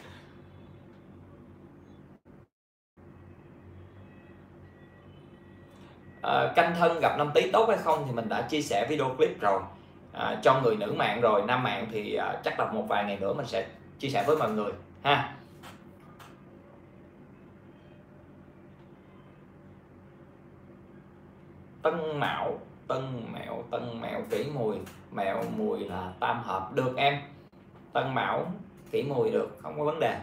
À, canh thân gặp năm Tý tốt hay không thì mình đã chia sẻ video clip rồi à, cho người nữ mạng rồi. Nam mạng thì à, chắc là một vài ngày nữa mình sẽ chia sẻ với mọi người ha. Tân Mão, Tân Mẹo, Tân Mẹo Kỷ Mùi, Mẹo Mùi là tam hợp được em. Tân Mão Kỷ Mùi được, không có vấn đề.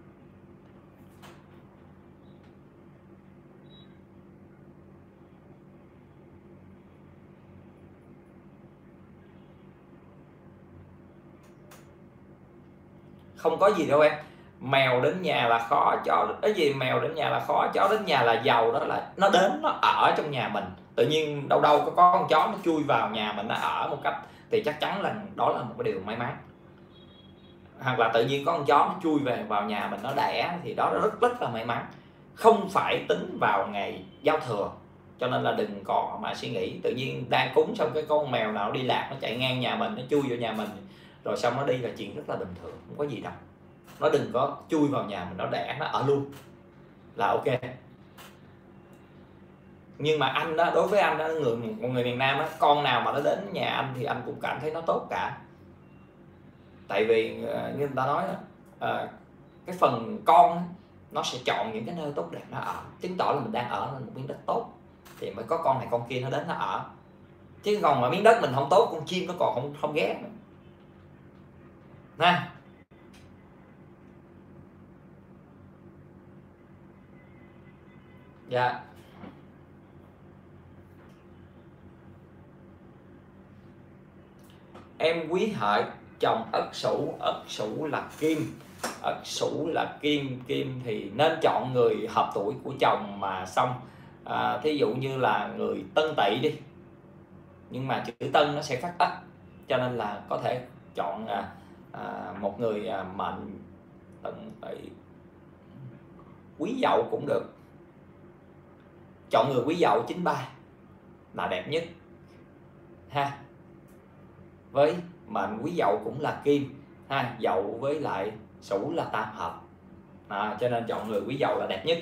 Không có gì đâu em. Mèo đến nhà là khó, chó cái gì mèo đến nhà là khó, chó đến nhà là giàu. Đó là nó đến nó ở trong nhà mình, tự nhiên đâu đâu có con chó nó chui vào nhà mình nó ở một cách thì chắc chắn là đó là một cái điều may mắn. Hoặc là tự nhiên có con chó nó chui về vào nhà mình nó đẻ thì đó rất rất là may mắn. Không phải tính vào ngày giao thừa, cho nên là đừng có mà suy nghĩ tự nhiên đang cúng xong cái con mèo nào đi lạc nó chạy ngang nhà mình, nó chui vào nhà mình rồi xong nó đi là chuyện rất là bình thường, không có gì đâu. Nó đừng có chui vào nhà mình nó đẻ nó ở luôn là ok. Nhưng mà anh đó, đối với anh đó, người một người miền Nam đó, con nào mà nó đến nhà anh thì anh cũng cảm thấy nó tốt cả. Tại vì như người ta nói đó, cái phần con nó sẽ chọn những cái nơi tốt đẹp nó ở, chứng tỏ là mình đang ở một miếng đất tốt thì mới có con này con kia nó đến nó ở. Chứ còn mà miếng đất mình không tốt, con chim nó còn không không ghét nữa ha. Dạ. Em Quý Hợi chồng Ất Sửu, Ất Sửu là kim, Ất Sửu là kim, kim thì nên chọn người hợp tuổi của chồng mà xong. À, thí dụ như là người Tân Tỵ đi, nhưng mà chữ Tân nó sẽ phát Ất, cho nên là có thể chọn à, à, một người à, mệnh Tân Tỵ. Quý Dậu cũng được, chọn người Quý Dậu chín ba là đẹp nhất ha. Với mệnh Quý Dậu cũng là kim ha, Dậu với lại Sửu là tam hợp à, cho nên chọn người Quý Dậu là đẹp nhất.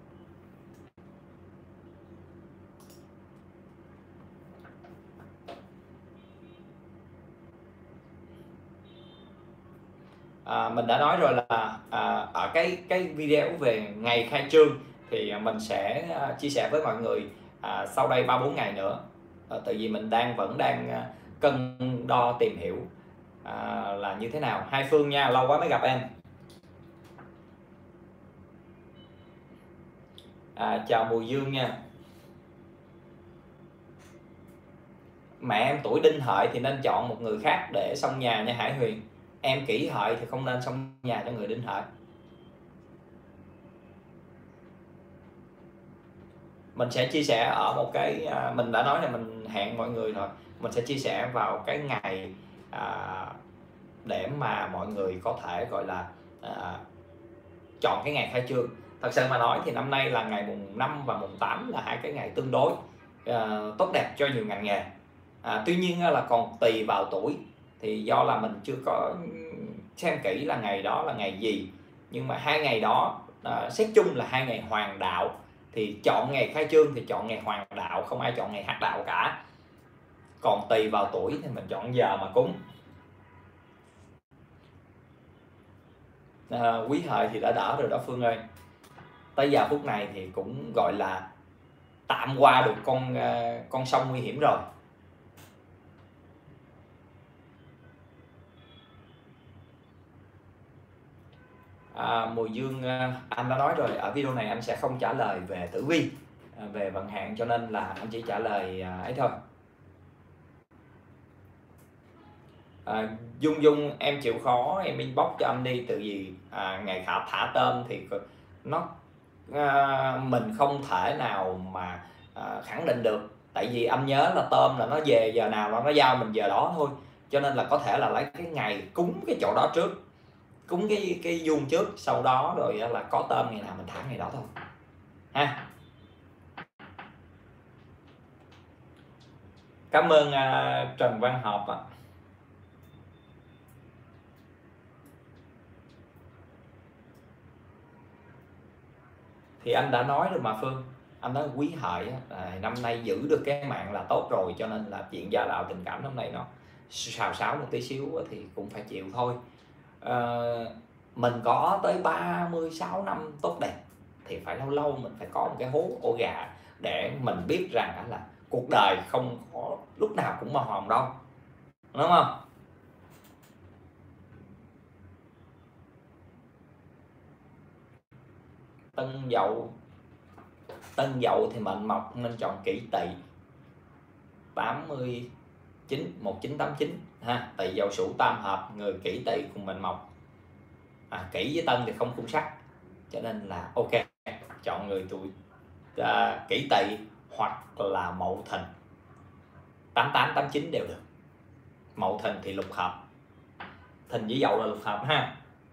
À, mình đã nói rồi là à, ở cái cái video về ngày khai trương thì mình sẽ à, chia sẻ với mọi người à, sau đây ba bốn ngày nữa. À, tại vì mình đang vẫn đang à, cân đo tìm hiểu à, là như thế nào. Hai Phương nha, lâu quá mới gặp em. À, chào Mùi Dương nha. Mẹ em tuổi Đinh Hợi thì nên chọn một người khác để xong nhà nha Hải Huyền. Em Kỷ Hợi thì không nên xong nhà cho người Đinh Hợi. Mình sẽ chia sẻ ở một cái à, mình đã nói là mình hẹn mọi người rồi, mình sẽ chia sẻ vào cái ngày à, để mà mọi người có thể gọi là à, chọn cái ngày khai trương. Thật sự mà nói thì năm nay là ngày mùng năm và mùng tám là hai cái ngày tương đối à, tốt đẹp cho nhiều ngành nghề. À, tuy nhiên là còn tùy vào tuổi, thì do là mình chưa có xem kỹ là ngày đó là ngày gì, nhưng mà hai ngày đó à, xét chung là hai ngày hoàng đạo, thì chọn ngày khai trương thì chọn ngày hoàng đạo, không ai chọn ngày hắc đạo cả. Còn tùy vào tuổi thì mình chọn giờ mà cúng. À, Quý Hợi thì đã đỡ rồi đó Phương ơi, tới giờ phút này thì cũng gọi là tạm qua được con con sông nguy hiểm rồi. À, Mùi Dương, anh đã nói rồi, ở video này anh sẽ không trả lời về tử vi, về vận hạn, cho nên là anh chỉ trả lời ấy thôi. À, Dung Dung em chịu khó em inbox cho anh đi, tự vì à, ngày thả thả tôm thì nó à, mình không thể nào mà à, khẳng định được, tại vì anh nhớ là tôm là nó về giờ nào nó giao mình giờ đó thôi, cho nên là có thể là lấy cái ngày cúng cái chỗ đó trước, cúng cái cái vuông trước, sau đó rồi là có tôm ngày nào mình thả ngày đó thôi ha. Cảm ơn uh, Trần Văn Hợp ạ. Thì anh đã nói rồi mà Phương, anh nói Quý Hợi à, năm nay giữ được cái mạng là tốt rồi, cho nên là chuyện gia đạo tình cảm năm nay nó xào xáo một tí xíu thì cũng phải chịu thôi. À, mình có tới ba mươi sáu năm tốt đẹp thì phải lâu lâu mình phải có một cái hố ổ gà để mình biết rằng là cuộc đời không có lúc nào cũng màu hồng đâu, đúng không? Tân Dậu Tân Dậu thì mệnh mộc nên chọn Kỷ Tỵ tám mươi chín một chín tám chín ha, Tỵ Dậu Sửu tam hợp, người Kỷ Tỵ cùng mệnh mộc. À, Kỷ với Tân thì không cung sắc, cho nên là ok, chọn người tuổi à, Kỷ Tỵ hoặc là Mậu Thìn tám tám tám chín đều được. Mậu Thìn thì lục hợp, Thìn với Dậu là lục hợp ha.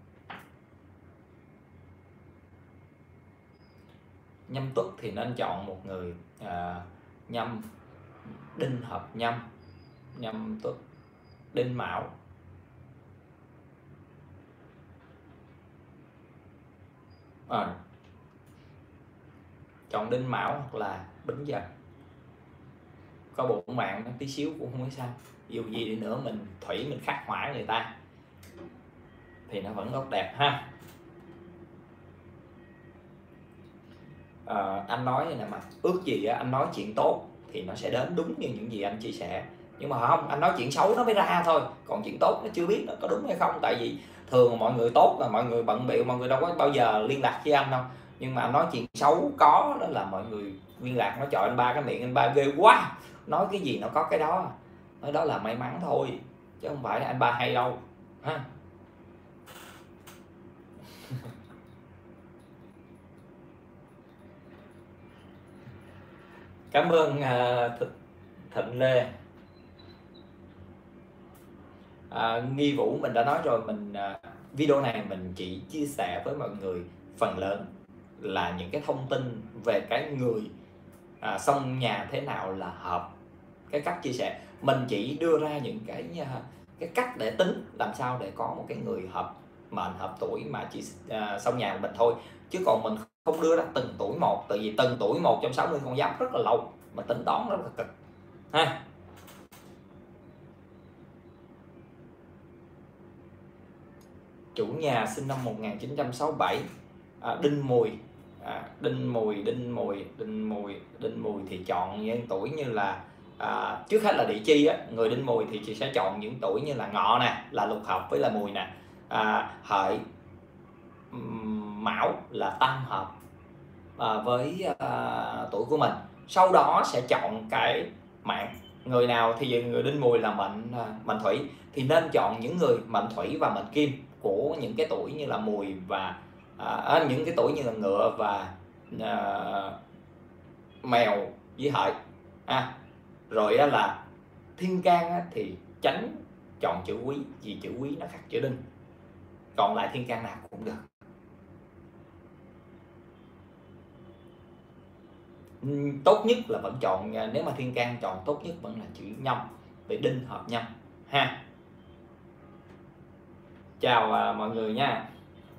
Nhâm Tuất thì nên chọn một người à, Nhâm Đinh hợp Nhâm, Nhâm Tuất Đinh Mão. À, chọn Đinh Mão hoặc là Bính Dần. Có bộ mạng tí xíu cũng không biết sao, dù gì đi nữa mình thủy mình khắc hỏa người ta thì nó vẫn tốt đẹp ha. À, anh nói nè, mà ước gì á, anh nói chuyện tốt thì nó sẽ đến đúng như những gì anh chia sẻ, nhưng mà không, anh nói chuyện xấu nó mới ra thôi, còn chuyện tốt nó chưa biết nó có đúng hay không. Tại vì thường mọi người tốt là mọi người bận bịu, mọi người đâu có bao giờ liên lạc với anh đâu, nhưng mà anh nói chuyện xấu có đó là mọi người liên lạc, nó chọi anh ba cái miệng anh ba ghê quá, nói cái gì nó có cái đó, nói đó là may mắn thôi chứ không phải anh ba hay đâu ha. Cảm ơn uh, Thịnh Lê. À, Nghi Vũ mình đã nói rồi, mình uh, video này mình chỉ chia sẻ với mọi người phần lớn là những cái thông tin về cái người à, xong nhà thế nào là hợp, cái cách chia sẻ mình chỉ đưa ra những cái cái cách để tính làm sao để có một cái người hợp mệnh hợp tuổi mà chỉ à, xong nhà của mình thôi, chứ còn mình không đưa ra từng tuổi một, tại vì từng tuổi một trong sáu mươi con giáp rất là lâu mà tính toán rất là cực ha. Chủ nhà sinh năm một nghìn chín trăm sáu mươi bảy, à, Đinh Mùi, à, Đinh Mùi Đinh Mùi Đinh Mùi Đinh Mùi thì chọn những tuổi như là à, trước hết là địa chi á, người Đinh Mùi thì chị sẽ chọn những tuổi như là Ngọ nè, là lục hợp với là Mùi nè, à, Hợi Mão là tam hợp à, với à, tuổi của mình. Sau đó sẽ chọn cái mạng, người nào thì người Đinh Mùi là mệnh à, mệnh Thủy thì nên chọn những người mệnh Thủy và mệnh Kim của những cái tuổi như là Mùi và à, những cái tuổi như là Ngựa và à, Mèo với Hợi à. Rồi á, là Thiên Can á, thì tránh chọn chữ Quý vì chữ Quý nó khắc chữ Đinh, còn lại thiên can nào cũng được. Tốt nhất là vẫn chọn, nếu mà thiên can chọn tốt nhất vẫn là chữ Nhâm, vì Đinh hợp Nhâm ha. Chào à, mọi người nha.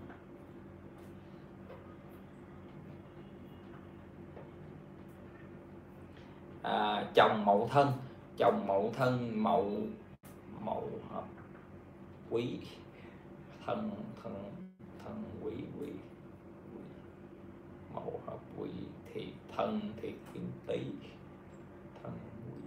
À, chồng Mậu Thân, chồng Mậu Thân, Mậu Mậu hợp Quý, thân thân thân Quý Quý, Mậu hợp Quý thì thân thì Kim Tý, thân Quý,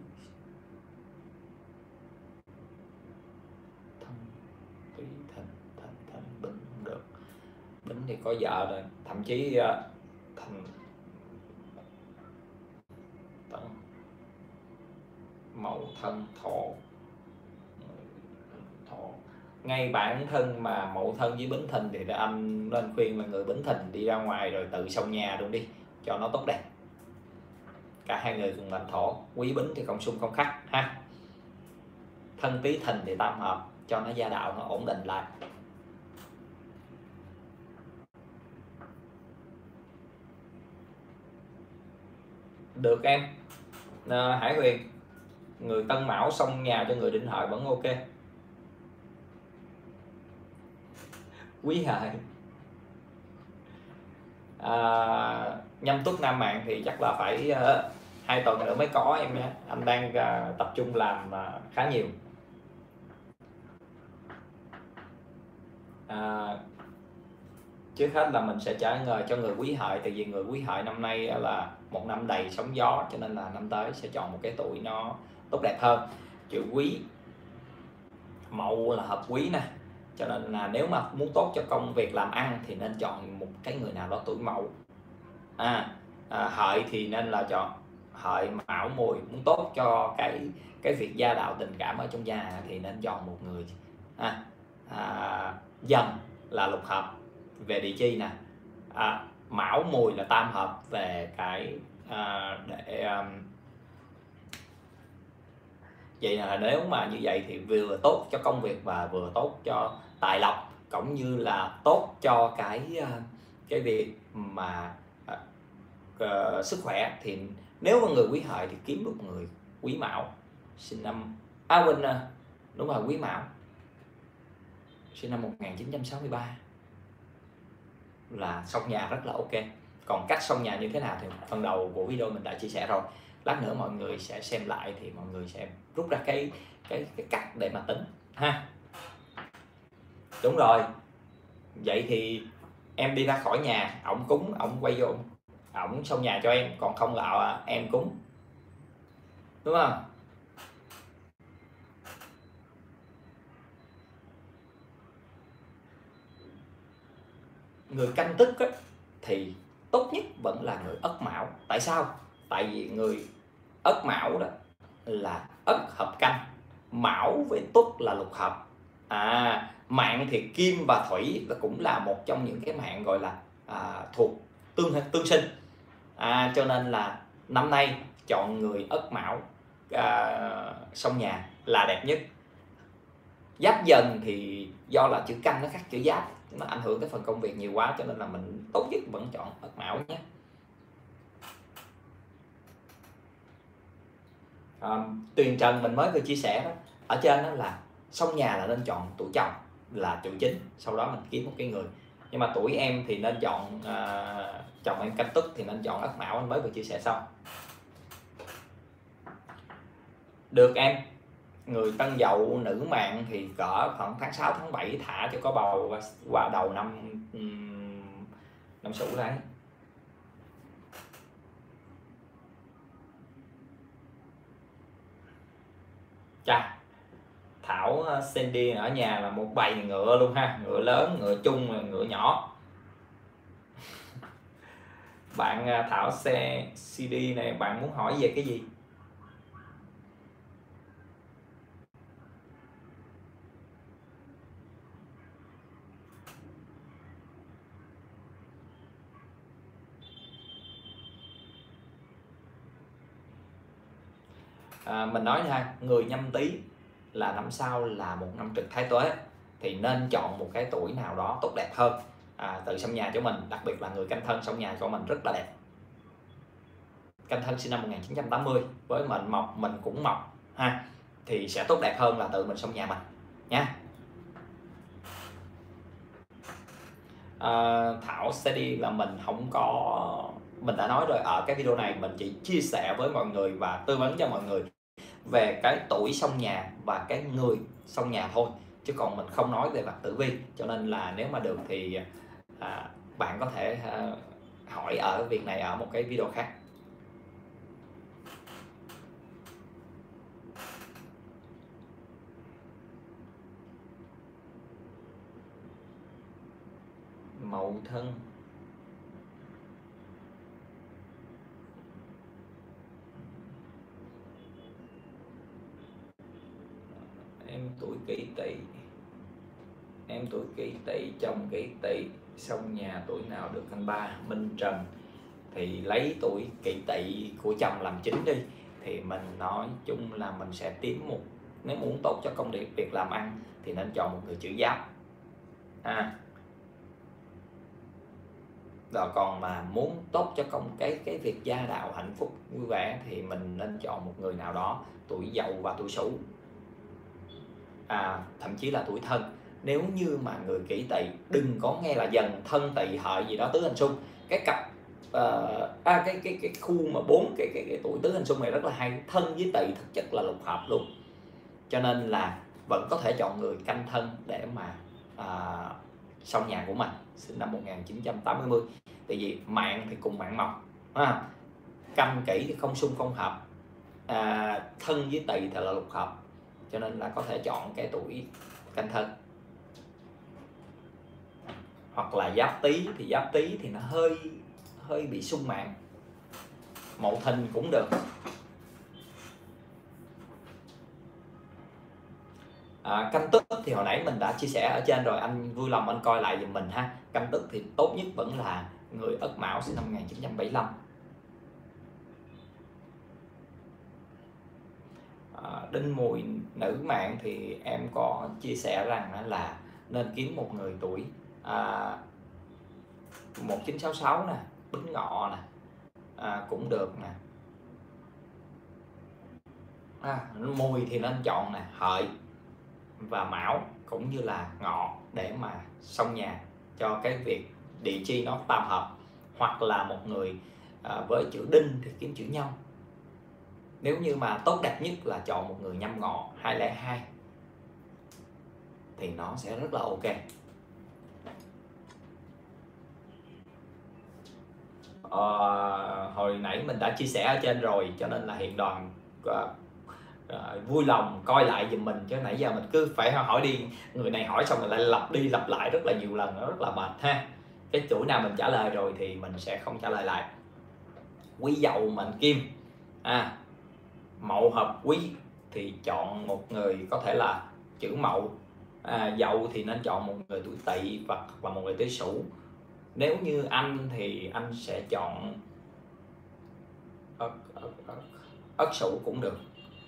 thân Tý Thìn, Thìn Thìn Bính được, Bính thì có vợ rồi, thậm chí uh, thành Tân, Mậu Thân Thọ, Thọ. Ngay bản thân mà Mậu Thân với Bính Thìn thì anh nên khuyên là người Bính Thìn đi ra ngoài rồi tự xong nhà luôn đi cho nó tốt đẹp. Cả hai người cùng mệnh Thổ, Quý Bính thì không xung không khắc ha. Thân Tý Thìn thì tam hợp cho nó gia đạo nó ổn định lại. Được em. À, Hải Huyền, người Tân Mão xong nhà cho người Đinh Hợi vẫn ok. Quý Hợi, à, Nhâm Tuất Nam Mạng thì chắc là phải uh, hai tuần nữa mới có em nhé. Anh đang uh, tập trung làm uh, khá nhiều. À, trước hết là mình sẽ trả lời cho người Quý Hợi, tại vì người Quý Hợi năm nay là một năm đầy sóng gió, cho nên là năm tới sẽ chọn một cái tuổi nó tốt đẹp hơn. Chữ Quý, Mậu là hợp Quý nè, cho nên là nếu mà muốn tốt cho công việc làm ăn thì nên chọn một cái người nào đó tuổi Mậu. À, à Hợi thì nên là chọn Hợi, Mão, Mùi. Muốn tốt cho cái cái việc gia đạo tình cảm ở trong nhà thì nên chọn một người. À, à, Dần là lục hợp về địa chi nè, à, Mão, Mùi là tam hợp về cái à, để um, vậy là nếu mà như vậy thì vừa tốt cho công việc và vừa tốt cho tài lộc, cũng như là tốt cho cái cái việc mà uh, sức khỏe. Thì nếu mà người Quý Hợi thì kiếm được người Quý Mão sinh năm à quên đúng rồi Quý Mão sinh năm một nghìn chín trăm sáu mươi ba là xong nhà rất là ok. Còn cách xong nhà như thế nào thì phần đầu của video mình đã chia sẻ rồi, lát nữa mọi người sẽ xem lại thì mọi người sẽ rút ra cái cái cái cách để mà tính ha. Đúng rồi, vậy thì em đi ra khỏi nhà, ổng cúng, ổng quay vô, ổng xong nhà cho em, còn không là em cúng, đúng không? Người Canh Tức á, thì tốt nhất vẫn là người Ất Mão. Tại sao? Tại vì người Ất Mão đó là Ất hợp Canh, Mão với Tuất là lục hợp. À, mạng thì Kim và Thủy là cũng là một trong những cái mạng gọi là à, thuộc tương tương sinh. À, cho nên là năm nay chọn người Ất Mão à, xong nhà là đẹp nhất. Giáp Dần thì do là chữ Canh nó khác chữ Giáp, nó ảnh hưởng tới phần công việc nhiều quá, cho nên là mình tốt nhất vẫn chọn Ất Mão nhé. À, Tuyền Trần mình mới vừa chia sẻ đó, ở trên đó là xong nhà là nên chọn tuổi chồng là chữ chính, sau đó mình kiếm một cái người. Nhưng mà tuổi em thì nên chọn à, chồng em Canh Tuất thì nên chọn Ất Mão, anh mới vừa chia sẻ xong. Được em. Người Tân Dậu nữ mạng thì cỡ khoảng tháng sáu tháng bảy thả cho có bầu qua đầu năm năm Sửu đấy. Chà, Thảo Sandy ở nhà là một bầy ngựa luôn ha, ngựa lớn, ngựa chung, ngựa nhỏ. Bạn Thảo xe xê đê này, bạn muốn hỏi về cái gì? À, mình nói nha, người Nhâm Tý là năm sau là một năm trực thái tuế, thì nên chọn một cái tuổi nào đó tốt đẹp hơn à, tự xông nhà cho mình, đặc biệt là người canh thân xông nhà cho mình rất là đẹp. Canh thân sinh năm một nghìn chín trăm tám mươi với mệnh mộc, mình cũng mộc ha, thì sẽ tốt đẹp hơn là tự mình xông nhà mình nha. À, Thảo sẽ đi là mình không có, mình đã nói rồi, ở cái video này mình chỉ chia sẻ với mọi người và tư vấn cho mọi người về cái tuổi xông nhà và cái người xông nhà thôi, chứ còn mình không nói về mặt tử vi. Cho nên là nếu mà được thì à, bạn có thể à, hỏi ở việc này ở một cái video khác. Mậu Thân, em tuổi Kỷ Tỵ, em tuổi Kỷ Tỵ, chồng Kỷ Tỵ, xông nhà tuổi nào được canh ba? Minh Trần. Thì lấy tuổi Kỷ Tỵ của chồng làm chính đi, thì mình nói chung là mình sẽ tìm một, nếu muốn tốt cho công việc việc làm ăn thì nên chọn một người chữ Giáp à. Rồi còn mà muốn tốt cho công cái cái việc gia đạo hạnh phúc vui vẻ thì mình nên chọn một người nào đó tuổi Dậu và tuổi Sửu à, thậm chí là tuổi Thân. Nếu như mà người Kỷ Tỵ, đừng có nghe là Dần, Thân, Tỵ, Hợi gì đó tứ hành xung, cái cặp uh, à, cái cái cái khu mà bốn cái, cái cái tuổi tứ hành xung này rất là hay. Thân với Tỵ thực chất là lục hợp luôn, cho nên là vẫn có thể chọn người canh Thân để mà uh, xông nhà của mình, sinh năm một nghìn chín trăm tám mươi. Tại vì mạng thì cùng mạng mộc à, canh Kỷ thì không xung không hợp à, Thân với Tỵ thì là lục hợp, cho nên là có thể chọn cái tuổi canh Thân. Hoặc là Giáp Tý, thì Giáp Tý thì nó hơi hơi bị xung mạng. Mậu Thìn cũng được. À, canh Tức thì hồi nãy mình đã chia sẻ ở trên rồi, anh vui lòng anh coi lại giùm mình ha. Canh Tức thì tốt nhất vẫn là người Ất Mão sinh năm một nghìn chín trăm bảy mươi lăm. À, Đinh Mùi nữ mạng thì em có chia sẻ rằng là nên kiếm một người tuổi à, một chín sáu sáu nè, Bính Ngọ nè à, cũng được nè. À, Mùi thì nên chọn nè Hợi và Mão cũng như là Ngọ để mà xông nhà cho cái việc địa chi nó tam hợp. Hoặc là một người à, với chữ Đinh thì kiếm chữ Nhâm. Nếu như mà tốt đẹp nhất là chọn một người Nhâm Ngọ hai không hai thì nó sẽ rất là ok. À, hồi nãy mình đã chia sẻ ở trên rồi, cho nên là hiện đoàn à, à, vui lòng coi lại giùm mình, chứ nãy giờ mình cứ phải hỏi đi người này hỏi xong rồi lại lặp đi lặp lại rất là nhiều lần, nó rất là mệt ha. Cái chuỗi nào mình trả lời rồi thì mình sẽ không trả lời lại. Quý Dậu mệnh Kim à, Mậu hợp Quý thì chọn một người có thể là chữ Mậu à, Dậu thì nên chọn một người tuổi Tỵ và và một người tuổi Sửu. Nếu như anh thì anh sẽ chọn Ất, Ất, Ất, Ất Sửu cũng được,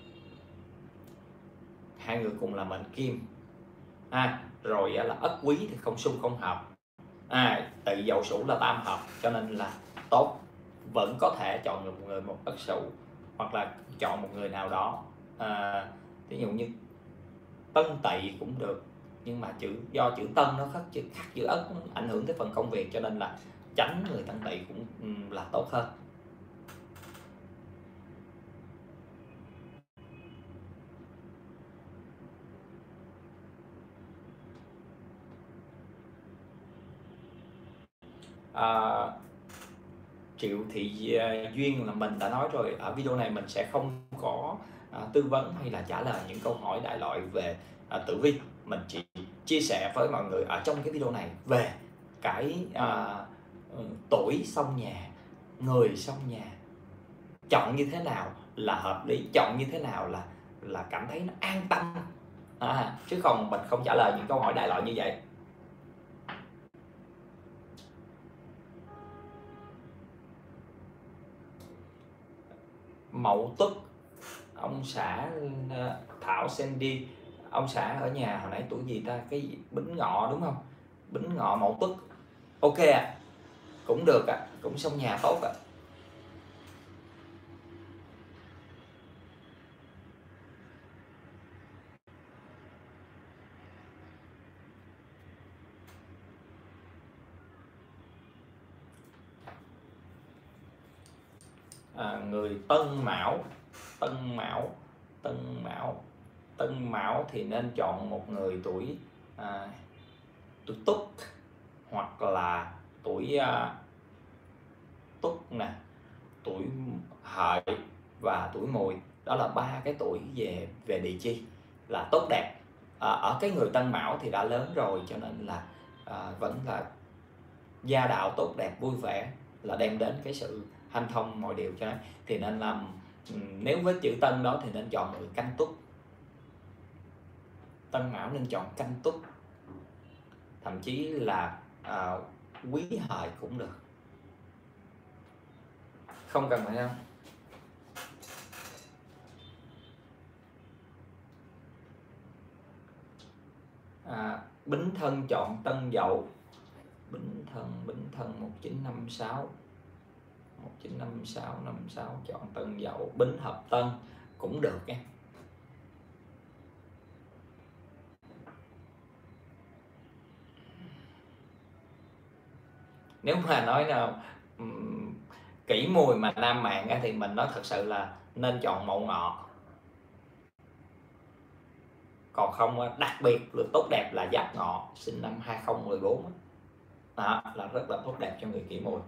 hai người cùng là mệnh Kim à. Rồi là Ất Quý thì không xung không hợp à, Tỵ Dậu Sửu là tam hợp, cho nên là tốt. Vẫn có thể chọn được một người một Ất Sửu, hoặc là chọn một người nào đó à, ví dụ như Tân Tỵ cũng được, nhưng mà chữ do chữ Tân nó khác chữ khác chữ Ất, ảnh hưởng tới phần công việc, cho nên là tránh người Tân Tỵ cũng là tốt hơn. À, Triệu Thị Duyên là mình đã nói rồi, ở video này mình sẽ không có à, tư vấn hay là trả lời những câu hỏi đại loại về à, tử vi. Mình chỉ chia sẻ với mọi người ở trong cái video này về cái à, tuổi xông nhà, người xông nhà, chọn như thế nào là hợp lý, chọn như thế nào là là cảm thấy nó an tâm à, chứ không mình không trả lời những câu hỏi đại loại như vậy. Mậu Tuất ông xã Thảo Sandy, ông xã ở nhà hồi nãy tuổi gì ta, cái gì? Bính Ngọ đúng không? Bính Ngọ Mậu Tuất. Ok ạ, à. Cũng được ạ, à. Cũng xong nhà tốt ạ. À. À, người Tân Mão, Tân Mão, Tân Mão, Tân Mão thì nên chọn một người tuổi à, tuổi Tuất hoặc là tuổi à, Tuất nè, tuổi Hợi và tuổi Mùi. Đó là ba cái tuổi về về địa chi là tốt đẹp. À, ở cái người Tân Mão thì đã lớn rồi, cho nên là à, vẫn là gia đạo tốt đẹp vui vẻ, là đem đến cái sự hanh thông mọi điều cho nó. Thì nên làm, nếu với chữ Tân đó thì nên chọn người Canh Tuất. Tân Mão nên chọn Canh Tuất, thậm chí là à, Quý Hợi cũng được, không cần phải không. À, Bính Thân chọn Tân Dậu, Bính Thân, Bính Thân một chín năm sáu, một chín năm sáu, năm sáu chọn Tân Dậu. Bính Hợp Tân cũng được nha. Nếu mà nói nào um, kỹ Mùi mà nam mạng thì mình nói thật sự là nên chọn Mậu Ngọ. Còn không, đặc biệt là tốt đẹp là Giáp Ngọ sinh năm hai không một bốn, đó là rất là tốt đẹp cho người kỷ Mùi.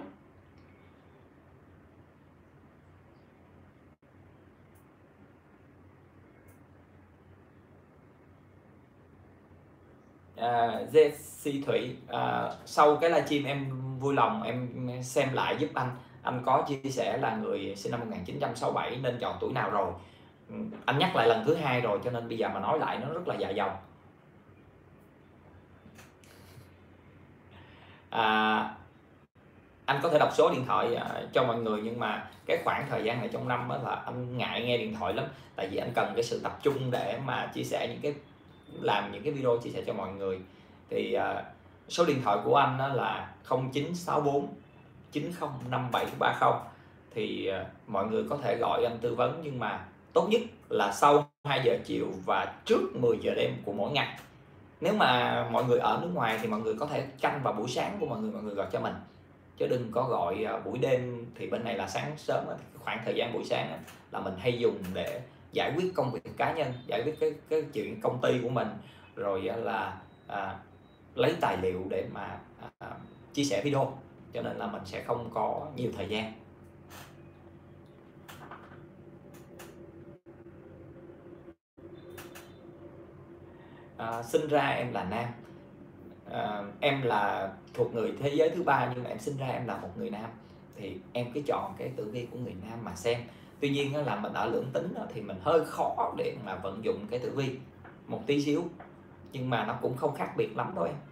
À, Jesse Thủy, à, sau cái livestream em vui lòng em xem lại giúp anh. Anh có chia sẻ là người sinh năm một nghìn chín trăm sáu mươi bảy nên chọn tuổi nào rồi. Anh nhắc lại lần thứ hai rồi, cho nên bây giờ mà nói lại nó rất là dài dòng. À, anh có thể đọc số điện thoại à, cho mọi người, nhưng mà cái khoảng thời gian này trong năm đó là anh ngại nghe điện thoại lắm, tại vì anh cần cái sự tập trung để mà chia sẻ những cái làm những cái video chia sẻ cho mọi người. Thì à, số điện thoại của anh đó là không chín sáu bốn chín không năm bảy ba không. Thì à, mọi người có thể gọi anh tư vấn, nhưng mà tốt nhất là sau hai giờ chiều và trước mười giờ đêm của mỗi ngày. Nếu mà mọi người ở nước ngoài thì mọi người có thể canh vào buổi sáng của mọi người, mọi người gọi cho mình, chứ đừng có gọi buổi đêm. Thì bên này là sáng sớm, khoảng thời gian buổi sáng là mình hay dùng để giải quyết công việc cá nhân, giải quyết cái cái chuyện công ty của mình, rồi là à, lấy tài liệu để mà à, chia sẻ video, cho nên là mình sẽ không có nhiều thời gian. À, sinh ra em là nam, à, em là thuộc người thế giới thứ ba, nhưng mà em sinh ra em là một người nam, thì em cứ chọn cái tử vi của người nam mà xem. Tuy nhiên là mình ở lưỡng tính thì mình hơi khó để mà vận dụng cái tử vi một tí xíu, nhưng mà nó cũng không khác biệt lắm thôi em.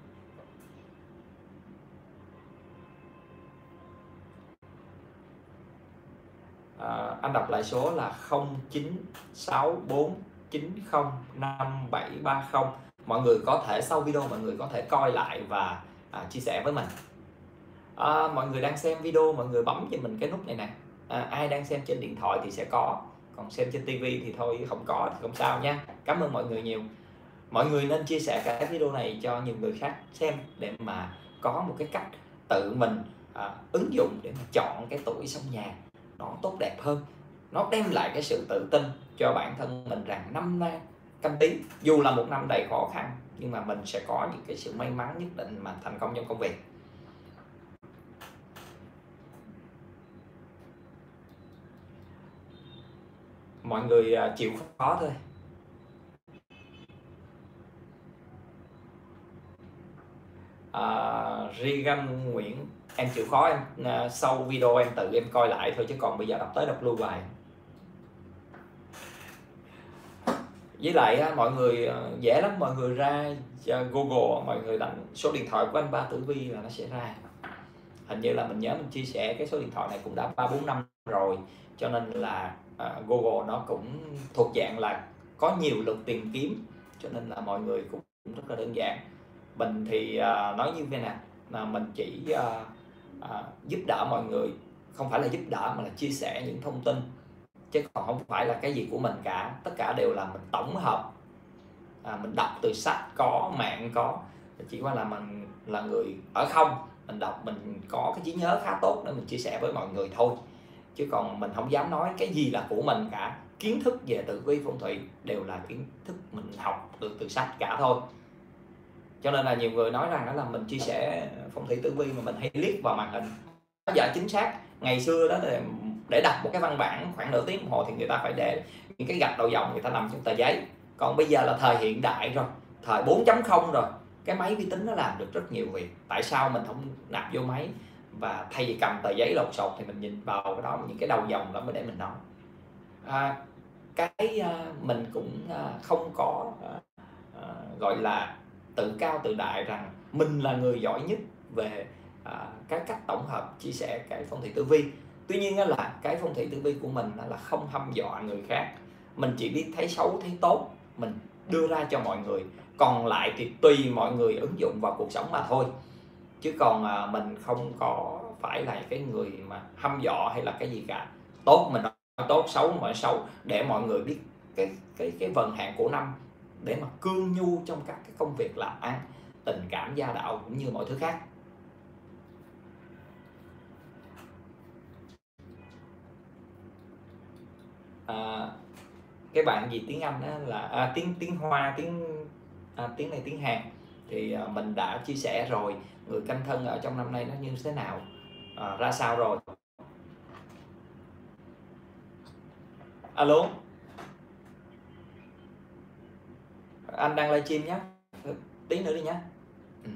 À, anh đọc lại số là không chín sáu bốn chín không năm bảy ba không. Mọi người có thể sau video mọi người có thể coi lại và à, chia sẻ với mình. À, mọi người đang xem video, mọi người bấm cho mình cái nút này nè. À, ai đang xem trên điện thoại thì sẽ có, còn xem trên tivi thì thôi không có thì không sao nha. Cảm ơn mọi người nhiều. Mọi người nên chia sẻ cái video này cho nhiều người khác xem, để mà có một cái cách tự mình à, ứng dụng để mà chọn cái tuổi sống nhà nó tốt đẹp hơn. Nó đem lại cái sự tự tin cho bản thân mình rằng năm nay Canh Tý dù là một năm đầy khó khăn, nhưng mà mình sẽ có những cái sự may mắn nhất định mà thành công trong công việc. Mọi người chịu khó thôi. À, Regan Nguyễn, em chịu khó em sau video em tự em coi lại thôi, chứ còn bây giờ đọc tới đọc lui hoài. Với lại mọi người dễ lắm, mọi người ra Google, mọi người đánh số điện thoại của anh Ba Tử Vi là nó sẽ ra. Hình như là mình nhớ mình chia sẻ cái số điện thoại này cũng đã ba bốn năm rồi, cho nên là à, Google nó cũng thuộc dạng là có nhiều lượt tìm kiếm, cho nên là mọi người cũng rất là đơn giản. Mình thì à, nói như thế nào, là mình chỉ à, à, giúp đỡ mọi người, không phải là giúp đỡ mà là chia sẻ những thông tin, chứ còn không phải là cái gì của mình cả. Tất cả đều là mình tổng hợp, à, mình đọc từ sách có, mạng có, chỉ qua là mình là người ở không, mình đọc mình có cái trí nhớ khá tốt để mình chia sẻ với mọi người thôi, chứ còn mình không dám nói cái gì là của mình cả. Kiến thức về tử vi phong thủy đều là kiến thức mình học được từ sách cả thôi. Cho nên là nhiều người nói rằng đó là mình chia sẻ phong thủy tử vi mà mình hay liếc vào màn hình. Nó giờ chính xác, ngày xưa đó để, để đọc một cái văn bản khoảng nửa tiếng đồng hồ thì người ta phải để những cái gạch đầu dòng, người ta nằm trên tờ giấy. Còn bây giờ là thời hiện đại rồi, thời bốn chấm không rồi, cái máy vi tính nó làm được rất nhiều việc. Tại sao mình không nạp vô máy, và thay vì cầm tờ giấy lộn xộn thì mình nhìn vào cái đó, những cái đầu dòng đó mới để mình nói. À, cái uh, mình cũng uh, không có uh, uh, gọi là tự cao tự đại rằng mình là người giỏi nhất về à, cái cách tổng hợp chia sẻ cái phong thủy tử vi. Tuy nhiên là cái phong thủy tử vi của mình là không hăm dọa người khác, mình chỉ biết thấy xấu thấy tốt mình đưa ra cho mọi người, còn lại thì tùy mọi người ứng dụng vào cuộc sống mà thôi. Chứ còn à, mình không có phải là cái người mà hăm dọa hay là cái gì cả. Tốt mình nói tốt, xấu mà xấu, để mọi người biết cái cái cái vận hạn của năm, để mà cương nhu trong các cái công việc làm ăn, tình cảm, gia đạo cũng như mọi thứ khác. À, cái bạn gì tiếng Anh đó là à, tiếng tiếng Hoa, tiếng à, tiếng này tiếng Hàn thì à, mình đã chia sẻ rồi. Người canh thân ở trong năm nay nó như thế nào, à, ra sao rồi. Alo, anh đang livestream nhé, tí nữa đi nhé. Ừ.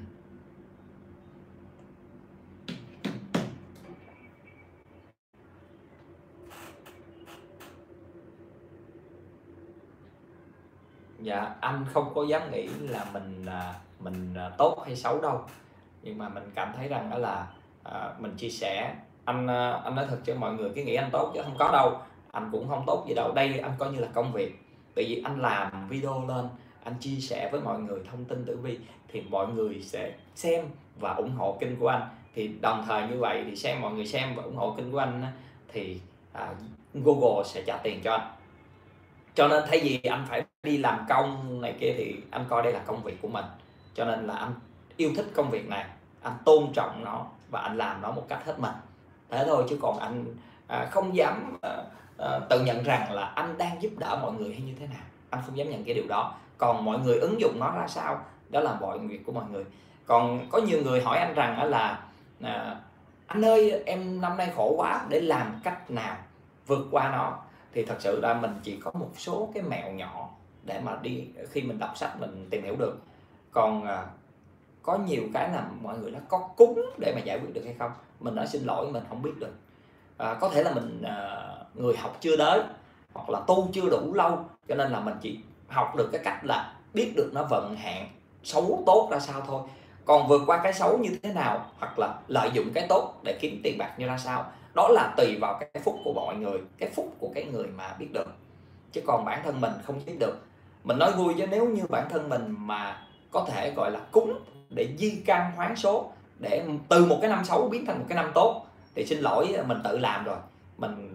Dạ, anh không có dám nghĩ là mình mình tốt hay xấu đâu, nhưng mà mình cảm thấy rằng đó là à, mình chia sẻ. Anh anh nói thật cho mọi người, cái nghĩ anh tốt chứ không có đâu, anh cũng không tốt gì đâu. Đây anh coi như là công việc, tại vì anh làm video lên, anh chia sẻ với mọi người thông tin tử vi thì mọi người sẽ xem và ủng hộ kênh của anh. Thì đồng thời như vậy thì xem mọi người xem và ủng hộ kênh của anh thì à, Google sẽ trả tiền cho anh. Cho nên thay vì anh phải đi làm công này kia thì anh coi đây là công việc của mình, cho nên là anh yêu thích công việc này, anh tôn trọng nó và anh làm nó một cách hết mình, thế thôi. Chứ còn anh à, không dám à, à, tự nhận rằng là anh đang giúp đỡ mọi người hay như thế nào, anh không dám nhận cái điều đó. Còn mọi người ứng dụng nó ra sao, đó là mọi việc của mọi người. Còn có nhiều người hỏi anh rằng là à, anh ơi em năm nay khổ quá, để làm cách nào vượt qua nó. Thì thật sự là mình chỉ có một số cái mẹo nhỏ để mà đi khi mình đọc sách mình tìm hiểu được. Còn à, có nhiều cái là mọi người nó có cúng để mà giải quyết được hay không, mình nói xin lỗi mình không biết được. À, có thể là mình à, người học chưa đến, hoặc là tu chưa đủ lâu, cho nên là mình chỉ học được cái cách là biết được nó vận hạn xấu tốt ra sao thôi. Còn vượt qua cái xấu như thế nào, hoặc là lợi dụng cái tốt để kiếm tiền bạc như ra sao, đó là tùy vào cái phúc của mọi người, cái phúc của cái người mà biết được. Chứ còn bản thân mình không biết được. Mình nói vui chứ nếu như bản thân mình mà có thể gọi là cúng để di căn hoán số, để từ một cái năm xấu biến thành một cái năm tốt, thì xin lỗi mình tự làm rồi. Mình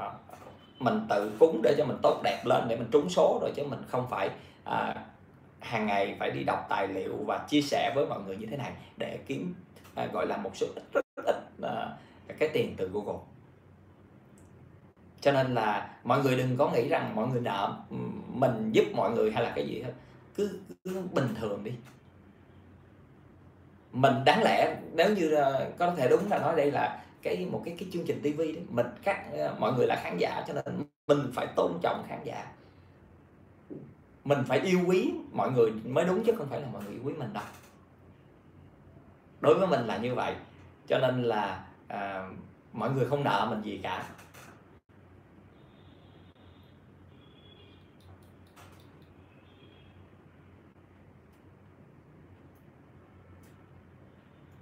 mình tự cúng để cho mình tốt đẹp lên, để mình trúng số rồi, chứ mình không phải à, hàng ngày phải đi đọc tài liệu và chia sẻ với mọi người như thế này để kiếm à, gọi là một số ít rất ít à, cái tiền từ Google. Cho nên là mọi người đừng có nghĩ rằng mọi người nợ mình giúp mọi người hay là cái gì hết, cứ, cứ bình thường đi. Mình đáng lẽ nếu như có thể đúng là nói đây là cái một cái cái chương trình tivi đấy, mình các mọi người là khán giả, cho nên mình phải tôn trọng khán giả, mình phải yêu quý mọi người mới đúng, chứ không phải là mọi người yêu quý mình đâu. Đối với mình là như vậy, cho nên là à, mọi người không nợ mình gì cả.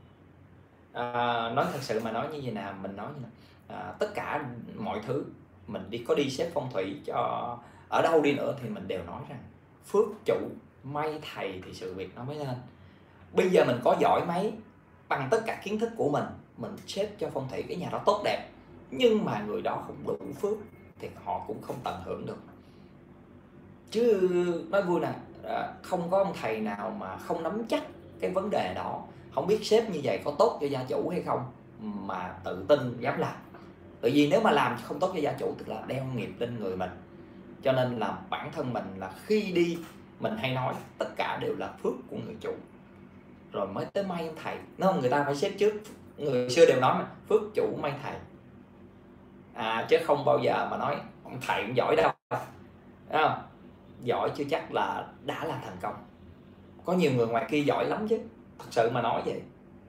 À, nói thật sự mà nói như thế nào, mình nói như nào, à, tất cả mọi thứ mình đi có đi xếp phong thủy cho ở đâu đi nữa thì mình đều nói rằng phước chủ may thầy thì sự việc nó mới lên. Bây giờ mình có giỏi mấy, bằng tất cả kiến thức của mình, mình xếp cho phong thủy cái nhà đó tốt đẹp, nhưng mà người đó không đủ phước thì họ cũng không tận hưởng được. Chứ nói vui nè, không có ông thầy nào mà không nắm chắc cái vấn đề đó, không biết xếp như vậy có tốt cho gia chủ hay không mà tự tin dám làm. Tại vì nếu mà làm không tốt cho gia chủ tức là đeo nghiệp lên người mình. Cho nên là bản thân mình là khi đi mình hay nói tất cả đều là phước của người chủ rồi mới tới may ông thầy. Nó người ta phải xếp trước, người xưa đều nói mà phước chủ may thầy, à, chứ không bao giờ mà nói ông thầy cũng giỏi đâu. Thấy không? Giỏi chưa chắc là đã là thành công. Có nhiều người ngoài kia giỏi lắm chứ, thật sự mà nói vậy.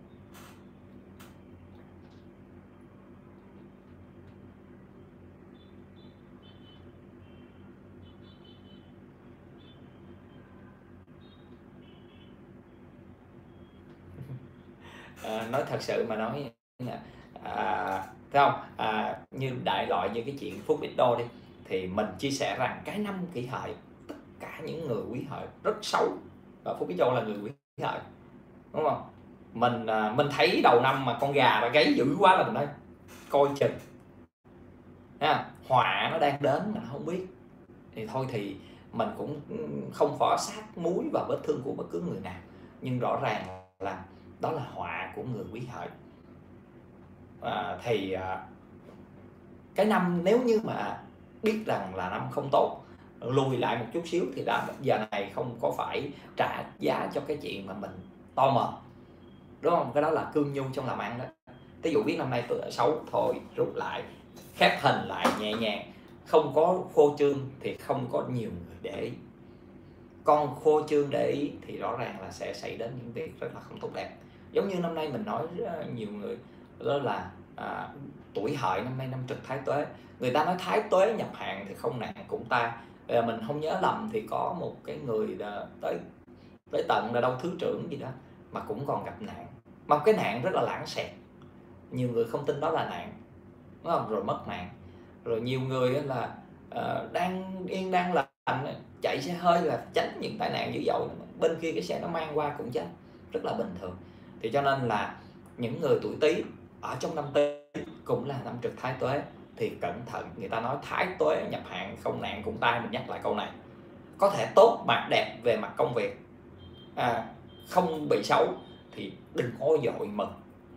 À, nói thật sự mà nói à, thấy không, à, như đại loại như cái chuyện Phúc Ít Đô đi, thì mình chia sẻ rằng cái năm Kỷ Hợi tất cả những người Quý Hợi rất xấu và Phúc Ít Đô là người Quý Hợi, đúng không? Mình à, mình thấy đầu năm mà con gà nó gáy dữ quá là mình nói coi chừng ha, họa nó đang đến mà không biết, thì thôi thì mình cũng không phó sát muối vào vết thương của bất cứ người nào, nhưng rõ ràng là đó là họa của người Quý Hợi. À, thì à, cái năm nếu như mà biết rằng là năm không tốt, lùi lại một chút xíu thì đã giờ này không có phải trả giá cho cái chuyện mà mình to mồm, đúng không? Cái đó là cương nhu trong làm ăn đó. Ví dụ biết năm nay tôi xấu thôi rút lại, khép hình lại nhẹ nhàng, không có phô trương thì không có nhiều người để ý. Con phô trương để ý thì rõ ràng là sẽ xảy đến những việc rất là không tốt đẹp. Giống như năm nay mình nói nhiều người đó là à, tuổi Hợi năm nay năm trực Thái Tuế, người ta nói Thái Tuế nhập hạn thì không nạn cũng ta. À, mình không nhớ lầm thì có một cái người tới tới tận là đâu thứ trưởng gì đó mà cũng còn gặp nạn, mà cái nạn rất là lãng xẹt, nhiều người không tin đó là nạn, đúng không? Rồi mất mạng. Rồi nhiều người là uh, đang yên đang lành chạy xe hơi là tránh những tai nạn dữ dội, bên kia cái xe nó mang qua cũng chết, rất là bình thường. Thì cho nên là những người tuổi Tý ở trong năm Tý cũng là năm trực Thái Tuế thì cẩn thận. Người ta nói Thái Tuế nhập hạn không nạn cũng tai, mình nhắc lại câu này. Có thể tốt mà đẹp về mặt công việc, à, không bị xấu thì đừng có dội mừng.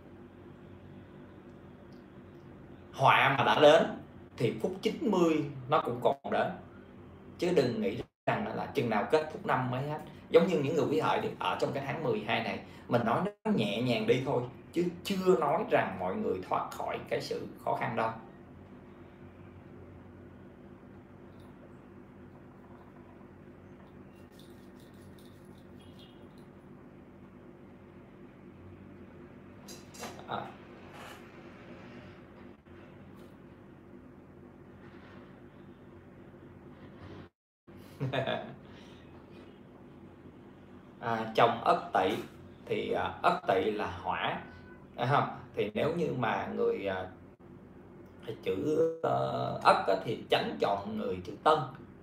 Họa mà đã đến thì phút chín mươi nó cũng còn đến, chứ đừng nghĩ rằng là chừng nào kết thúc năm mới hết. Giống như những người Quý Hợi ở trong cái tháng mười hai này, mình nói nó nhẹ nhàng đi thôi chứ chưa nói rằng mọi người thoát khỏi cái sự khó khăn đâu. À. À, trong Ất Tỵ thì à, Ất Tỵ là hỏa, à, không? Thì nếu như mà người à, chữ uh, Ất á, thì tránh chọn người chữ Tân,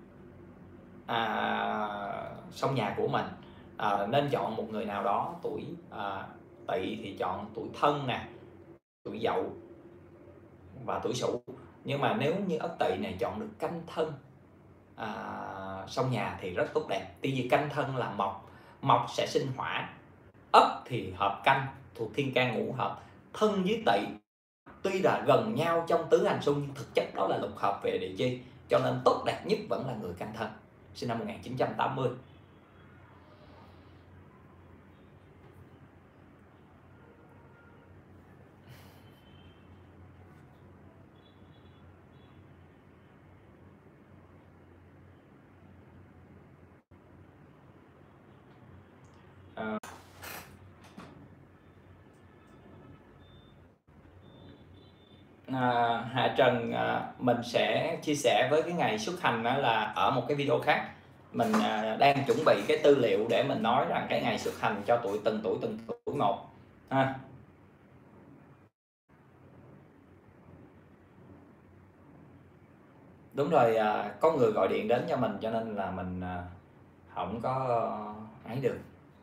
à, trong nhà của mình, à, nên chọn một người nào đó tuổi à, Tỵ thì chọn tuổi Thân nè, tuổi Dậu và tuổi Sửu. Nhưng mà nếu như Ất Tỵ này chọn được Canh Thân à, trong nhà thì rất tốt đẹp. Tuy nhiên Canh Thân là mộc, mộc sẽ sinh hỏa. Ất thì hợp Canh thuộc thiên can ngũ hợp, Thân với Tỵ tuy là gần nhau trong tứ hành xung nhưng thực chất đó là lục hợp về địa chi, cho nên tốt đẹp nhất vẫn là người Canh Thân sinh năm một nghìn chín trăm tám mươi. À, à, Hạ Trần à, mình sẽ chia sẻ với cái ngày xuất hành đó là ở một cái video khác. Mình à, đang chuẩn bị cái tư liệu để mình nói rằng cái ngày xuất hành cho tuổi từng tuổi từng tuổi một ha. Đúng rồi, à, có người gọi điện đến cho mình cho nên là mình à, không có ấy được.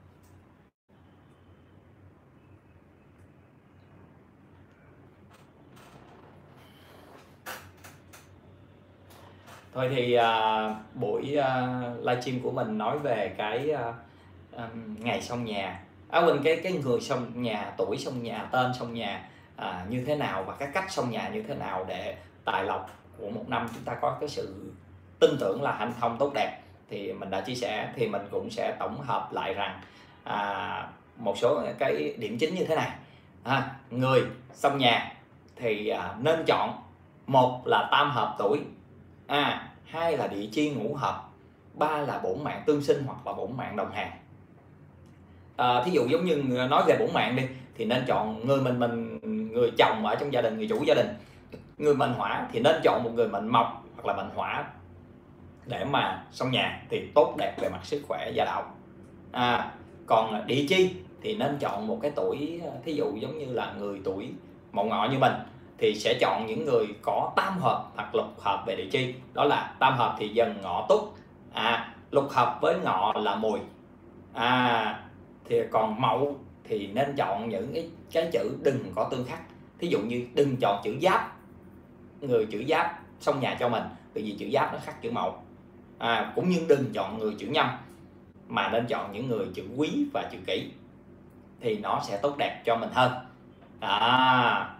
Thôi thì à, buổi à, livestream của mình nói về cái à, à, ngày xong nhà, à quên, cái cái người xong nhà, tuổi xong nhà, tên xong nhà à, như thế nào, và cái cách xong nhà như thế nào để tài lộc của một năm chúng ta có cái sự tin tưởng là hanh thông tốt đẹp, thì mình đã chia sẻ. Thì mình cũng sẽ tổng hợp lại rằng à, một số cái điểm chính như thế này. À, người xong nhà thì à, nên chọn, một là tam hợp tuổi, à hai là địa chi ngũ hợp, ba là bổn mạng tương sinh hoặc là bổn mạng đồng hàng. À, thí dụ giống như nói về bổn mạng đi, thì nên chọn người mình mình người chồng ở trong gia đình, người chủ gia đình, người mệnh hỏa thì nên chọn một người mệnh mộc hoặc là mệnh hỏa để mà xong nhà thì tốt đẹp về mặt sức khỏe gia đạo. À, còn địa chi thì nên chọn một cái tuổi, thí dụ giống như là người tuổi Mậu Ngọ như mình thì sẽ chọn những người có tam hợp hoặc lục hợp về địa chi. Đó là tam hợp thì Dần Ngọ Tuất, à lục hợp với Ngọ là Mùi. À thì còn Mậu thì nên chọn những cái, cái chữ đừng có tương khắc, thí dụ như đừng chọn chữ Giáp, người chữ Giáp xong nhà cho mình, bởi vì chữ Giáp nó khắc chữ Mậu. À, cũng như đừng chọn người chữ Nhâm, mà nên chọn những người chữ Quý và chữ Kỷ thì nó sẽ tốt đẹp cho mình hơn. À,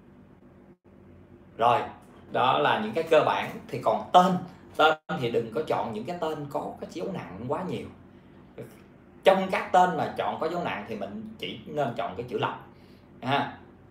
rồi đó là những cái cơ bản. Thì còn tên tên thì đừng có chọn những cái tên có cái dấu nặng quá nhiều. Trong các tên mà chọn có dấu nặng thì mình chỉ nên chọn cái chữ Lộc. À,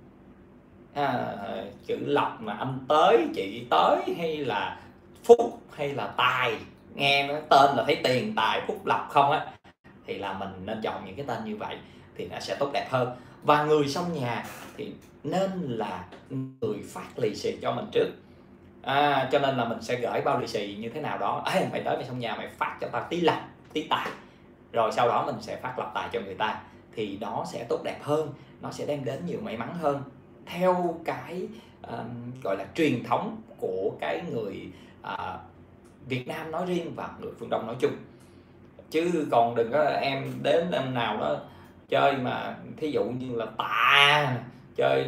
à, chữ Lộc mà anh Tới, chị Tới, hay là Phúc, hay là Tài, nghe nó tên là thấy tiền tài phúc lộc không á, thì là mình nên chọn những cái tên như vậy thì nó sẽ tốt đẹp hơn. Và người xong nhà thì nên là người phát lì xì cho mình trước. À, cho nên là mình sẽ gửi bao lì xì như thế nào đó, ê mày tới mày xong nhà mày phát cho tao tí lộc tí tài, rồi sau đó mình sẽ phát lộc tài cho người ta, thì nó sẽ tốt đẹp hơn, nó sẽ đem đến nhiều may mắn hơn theo cái uh, gọi là truyền thống của cái người uh, Việt Nam nói riêng và người phương Đông nói chung. Chứ còn đừng có em đến em nào đó chơi mà thí dụ như là tà chơi,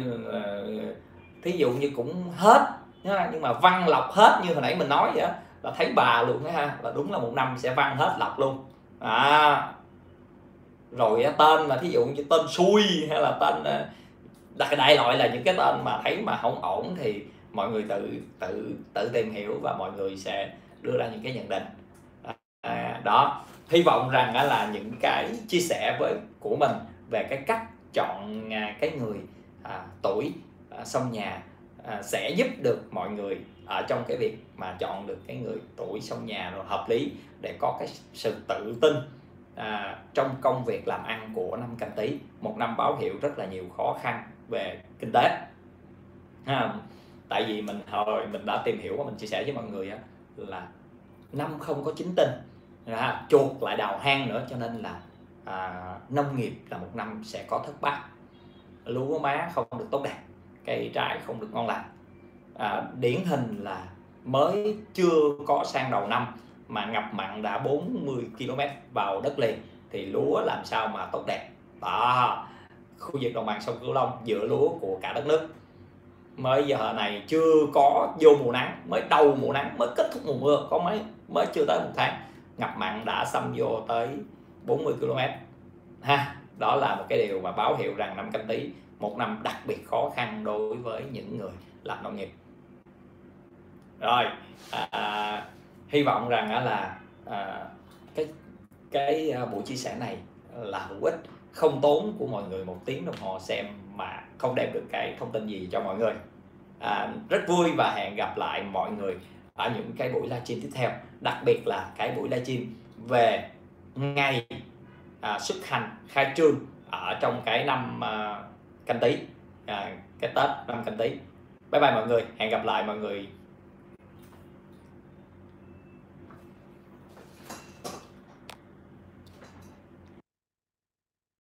thí dụ như cũng hết nhưng mà văn lộc hết như hồi nãy mình nói vậy đó, là thấy bà luôn đó ha, là đúng là một năm sẽ văn hết lộc luôn. À, rồi tên mà thí dụ như tên xui hay là tên đại đại loại là những cái tên mà thấy mà không ổn thì mọi người tự tự tự tìm hiểu và mọi người sẽ đưa ra những cái nhận định. À, đó, hy vọng rằng là những cái chia sẻ với của mình về cái cách chọn cái người à, tuổi à, xong nhà à, sẽ giúp được mọi người ở trong cái việc mà chọn được cái người tuổi xong nhà rồi hợp lý để có cái sự tự tin à, trong công việc làm ăn của năm Canh Tý, một năm báo hiệu rất là nhiều khó khăn về kinh tế. À, tại vì mình hồi mình đã tìm hiểu và mình chia sẻ với mọi người á, là năm không có chính tinh, à, chuột lại đào hang nữa, cho nên là à, nông nghiệp là một năm sẽ có thất bát, lúa má không được tốt đẹp, cây trái không được ngon lành. À, điển hình là mới chưa có sang đầu năm mà ngập mặn đã bốn mươi ki lô mét vào đất liền thì lúa làm sao mà tốt đẹp. Đó, khu vực đồng bằng sông Cửu Long dựa lúa của cả đất nước, mới giờ này chưa có vô mùa nắng, mới đầu mùa nắng, mới kết thúc mùa mưa, có mấy mới chưa tới một tháng ngập mặn đã xâm vô tới bốn mươi ki lô mét ha. Đó là một cái điều mà báo hiệu rằng năm Canh Tý một năm đặc biệt khó khăn đối với những người làm nông nghiệp. Rồi à, hy vọng rằng là à, cái cái buổi chia sẻ này là hữu ích, không tốn của mọi người một tiếng đồng hồ xem mà không đem được cái thông tin gì cho mọi người. À, rất vui và hẹn gặp lại mọi người ở những cái buổi livestream tiếp theo, đặc biệt là cái buổi livestream về ngày à, xuất hành khai trương ở trong cái năm à, Canh Tý, à, cái Tết năm Canh Tý. Bye bye mọi người, hẹn gặp lại mọi người